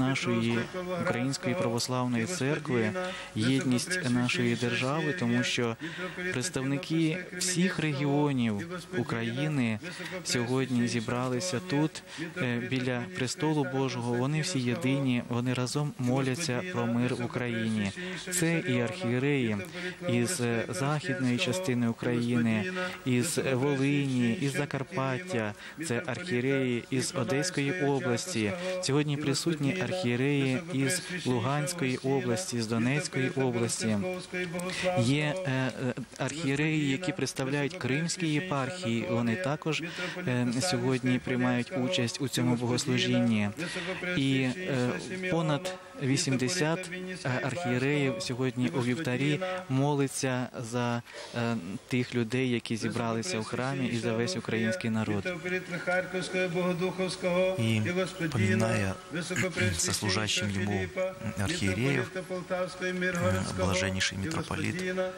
нашої Української православної церкви, єдність нашої держави, тому що представники всіх регіонів України сьогодні зібралися тут, біля престолу Божого. Вони всі єдині, вони разом моляться про мир в Україні. Це і архієреї із західної частини України, із Волині, із Закарпаття, це архієреї із Одеської області. Сьогодні присутні архієреї із Луганської області, з Донецької області. Є архієреї, які представляють кримські єпархії, вони також сьогодні приймають участь у цьому богослужінні. І понад вісімдесят архієреїв сьогодні у вівтарі молиться за тих людей, які зібралися у храмі, і за весь український народ. И поминая сослужащим ему архиереев, блаженнейший митрополит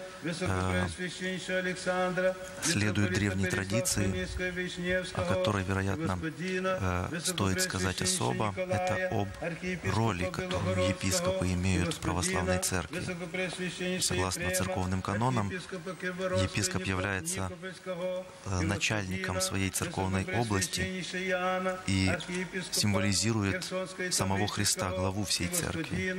следует древней традиции, о которой, вероятно, стоит сказать особо, это об роли, которую епископы имеют в православной церкви. Согласно церковным канонам, епископ является начальником своей церковной области и символизирует самого Христа, главу всей церкви.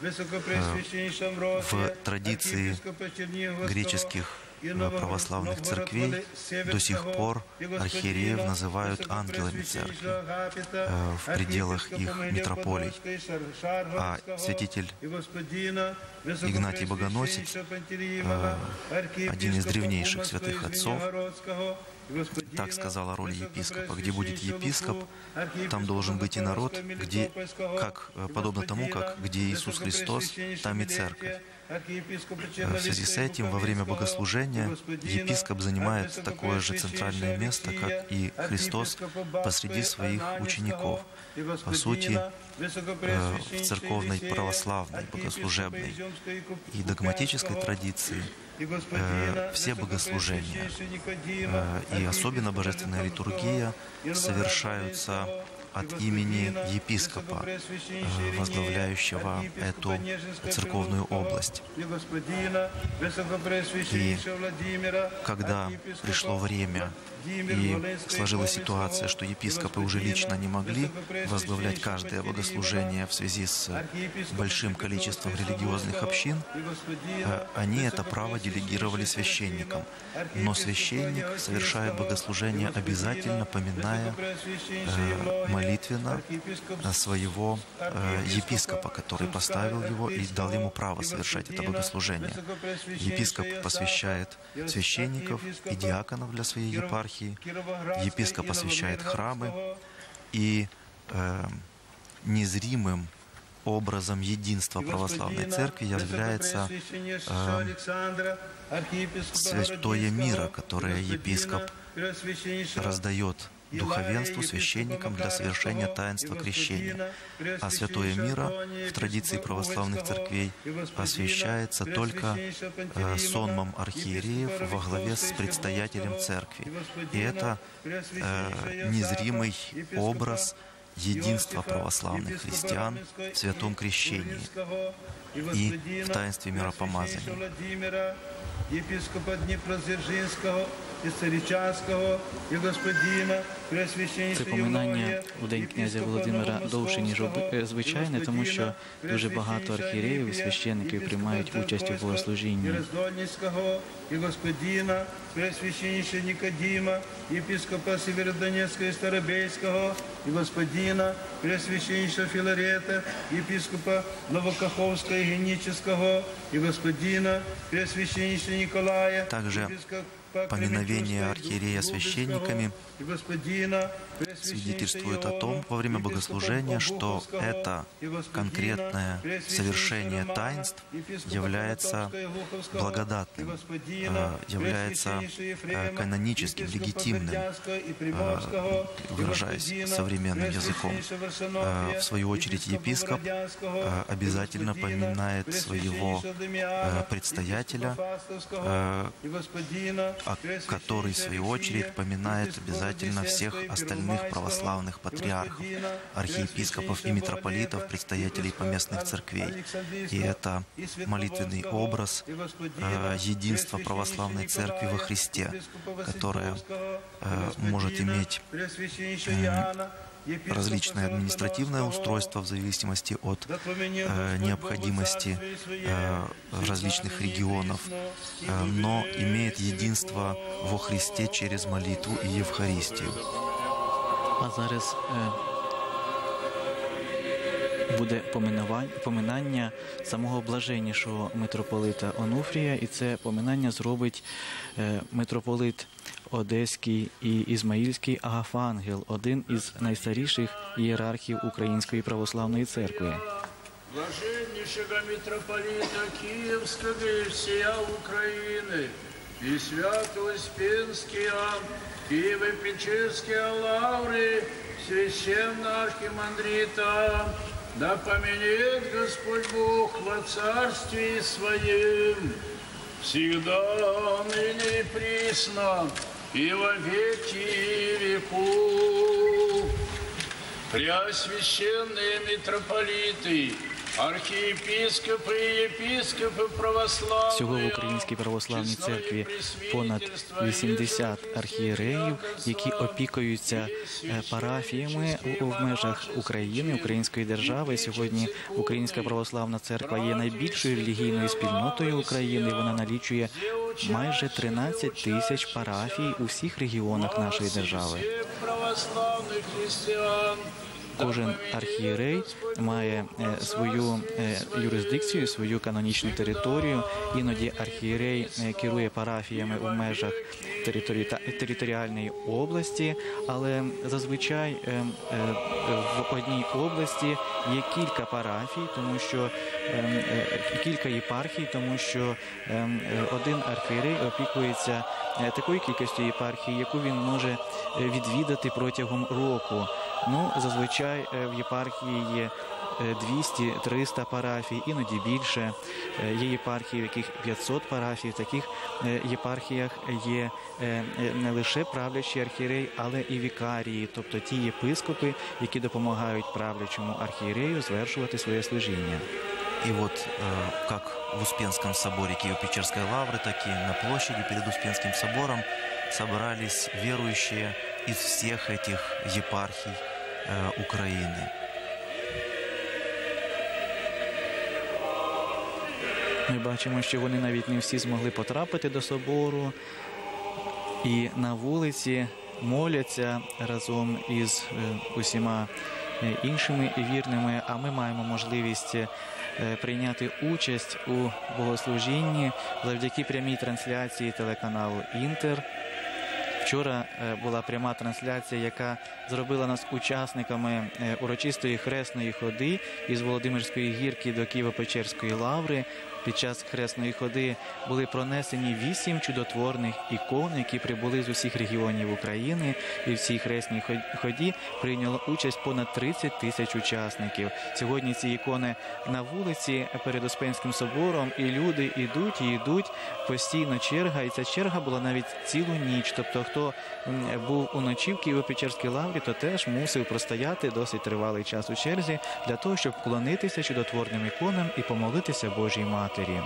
В традиции греческих православных церквей до сих пор архиереев называют ангелами церкви в пределах их митрополий. А святитель Игнатий Богоносец, один из древнейших святых отцов, так сказал о роли епископа. Где будет епископ, там должен быть и народ, где, как, подобно тому, как где Иисус Христос, там и церковь. В связи с этим, во время богослужения, епископ занимает такое же центральное место, как и Христос посреди своих учеников. По сути, в церковной православной, богослужебной и догматической традиции все богослужения, и особенно божественная литургия, совершаются от имени епископа, возглавляющего эту церковную область. И когда пришло время и сложилась ситуация, что епископы уже лично не могли возглавлять каждое богослужение в связи с большим количеством религиозных общин, они это право делегировали священникам. Но священник совершает богослужение обязательно, поминая молитвенно своего епископа, который поставил его и дал ему право совершать это богослужение. Епископ посвящает священников и диаконов для своей епархии, епископ освящает храмы, и э, незримым образом единства православной церкви является э, святое мира, которое епископ раздает духовенству, священникам для совершения таинства крещения. А святое мира в традиции православных церквей освящается только э, сонмом архиереев во главе с предстоятелем церкви. И это э, незримый образ единства православных христиан в святом крещении и в таинстве миропомазания. Епископа Дніпродзержинського і Царичанського і господина Це поминання у День князя Володимира довше, ніж звичайне, тому що дуже багато архієреїв і священників приймають участь у богослужінні. І господина Пресвященнейшего Никодима, епископа Северодонецкого и Старобельского, и господина Пресвященнейшего Филарета, епископа Новокаховского и Генического, и господина Пресвященнейшего Николая, также поминовение архиерея священниками свидетельствует о том во время богослужения, что это конкретное совершение таинств является благодатным, является каноническим, легитимным, выражаясь современным языком. В свою очередь, епископ обязательно поминает своего предстоятеля, а который, в свою очередь, поминает обязательно всех остальных православных патриархов, архиепископов и митрополитов, предстоятелей поместных церквей. И это молитвенный образ э, единства православной церкви во Христе, которая э, может иметь э, различное административное устройство в зависимости от э, необходимости э, различных регионов, э, но имеет единство во Христе через молитву и Евхаристию. А зараз е, буде поминувань- поминання самого блаженнішого митрополита Онуфрія, і це поминання зробить е, митрополит Одеський і Ізмаїльський Агафангел, один із найстаріших ієрархів Української православної церкви. Блаженнейшего митрополита Киевского и всея Украины, и Свято-Успенские, Киево-Печерские лавры, священного архимандрита, да поменет Господь Бог во Царстве Своем, всегда, ныне и присно, и во веки веков. Преосвященные митрополиты, архиепископи і єпископи православної. Всього в Українській православній церкві понад вісімдесят архієреїв, які опікуються е, парафіями у, в межах України, Української держави. Сьогодні Українська православна церква є найбільшою релігійною спільнотою України. Вона налічує майже тринадцять тисяч парафій у всіх регіонах нашої держави. Православних християн. Кожен архієрей має е, свою е, юрисдикцію, свою канонічну територію. Іноді архієрей е, керує парафіями у межах території та територіальної області, але зазвичай е, е, в одній області є кілька парафій, тому що е, е, кілька єпархій, тому що е, е, один архієрей опікується е, такою кількістю єпархій, яку він може е, відвідати протягом року. Ну, зазвичай е, в єпархії є двісті-триста парафій, іноді більше. Е, Є єпархії, в яких п'ятсот парафій. В таких е, єпархіях є е, е, не лише правлячі архієреї, але і вікарії, тобто ті єпископи, які допомагають правлячому архієрею звершувати своє служіння. И вот, э, как в Успенском соборе Киево-Печерской лавры, так и на площади перед Успенским собором собрались верующие из всех этих епархий э, Украины. Ми бачимо, що вони навіть не всі змогли потрапити до собору, і на вулиці моляться разом із е, усіма е, іншими вірними, а ми маємо можливість е, прийняти участь у богослужінні завдяки прямій трансляції телеканалу «Інтер». Вчора е, була пряма трансляція, яка зробила нас учасниками е, урочистої хресної ходи із Володимирської гірки до Києво-Печерської лаври. Під час хресної ходи були пронесені вісім чудотворних ікон, які прибули з усіх регіонів України. І в цій хресній ході прийняло участь понад тридцять тисяч учасників. Сьогодні ці ікони на вулиці перед Успенським собором, і люди йдуть і йдуть, постійно черга. І ця черга була навіть цілу ніч. Тобто, хто був уночі в Києво-Печерській лаврі, то теж мусив простояти досить тривалий час у черзі для того, щоб вклонитися чудотворним іконам і помолитися Божій Матері.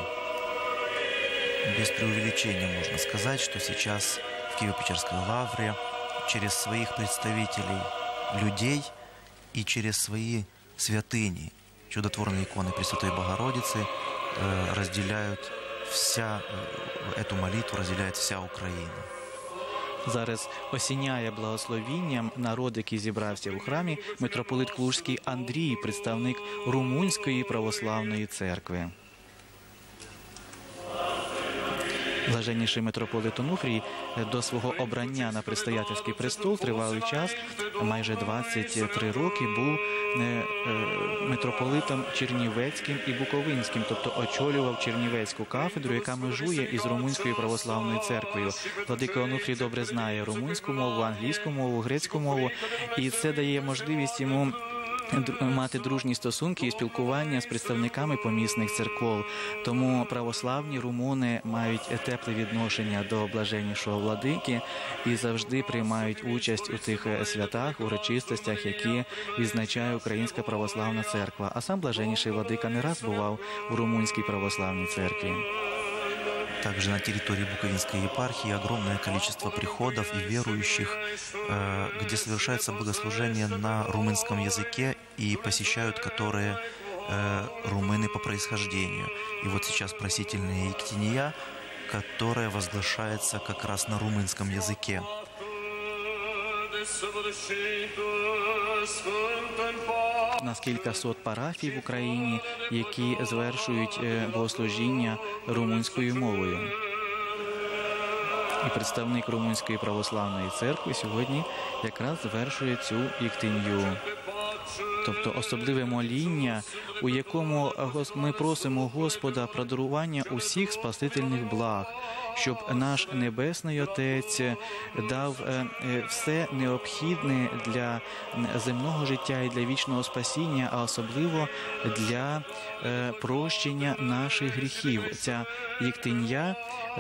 Без преувеличения можно сказать, что сейчас в Киево-Печерской лавре через своих представителей людей и через свои святыни, чудотворные иконы Пресвятой Богородицы, э, разделяют вся, э, эту молитву разделяет вся Украина. Зараз осіняє благословінням народ, який зібрався у храмі, митрополит Клужський Андрій, представник Румунської православної церкви. Блаженніший митрополит Онуфрій до свого обрання на предстоятельський престол тривалий час, майже двадцять три роки, був митрополитом Чернівецьким і Буковинським, тобто очолював Чернівецьку кафедру, яка межує із Румунською православною церквою. Владика Онуфрій добре знає румунську мову, англійську мову, грецьку мову, і це дає можливість йому мати дружні стосунки і спілкування з представниками помісних церков. Тому православні румуни мають тепле відношення до блаженнішого владики і завжди приймають участь у тих святах, урочистостях, які відзначає Українська православна церква. А сам блаженніший владика не раз бував у Румунській православній церкві. Также на территории Буковинской епархии огромное количество приходов и верующих, где совершается богослужение на румынском языке и посещают которые румыны по происхождению. И вот сейчас просительная Ектения, которая возглашается как раз на румынском языке. У нас кількасот парафій в Україні, які звершують богослужіння румунською мовою. І представник Румунської православної церкви сьогодні якраз звершує цю єктинью. Тобто особливе моління, у якому ми просимо Господа про дарування усіх спасительних благ, щоб наш Небесний Отець дав все необхідне для земного життя і для вічного спасіння, а особливо для прощення наших гріхів. Ця єктинья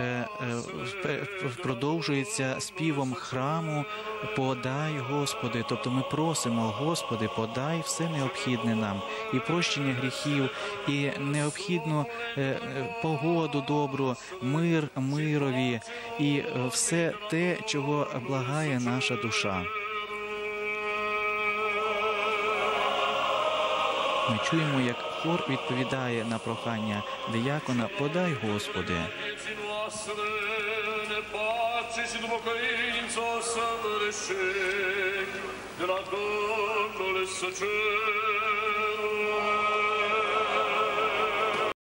продовжується співом храму «Подай, Господи». Тобто ми просимо, Господи, подай все необхідне нам. І прощення гріхів, і необхідну погоду добру, мир мирові, і все те, чого благає наша душа. Ми чуємо, як хор відповідає на прохання диякона «Подай, Господи». De la Domnul să cer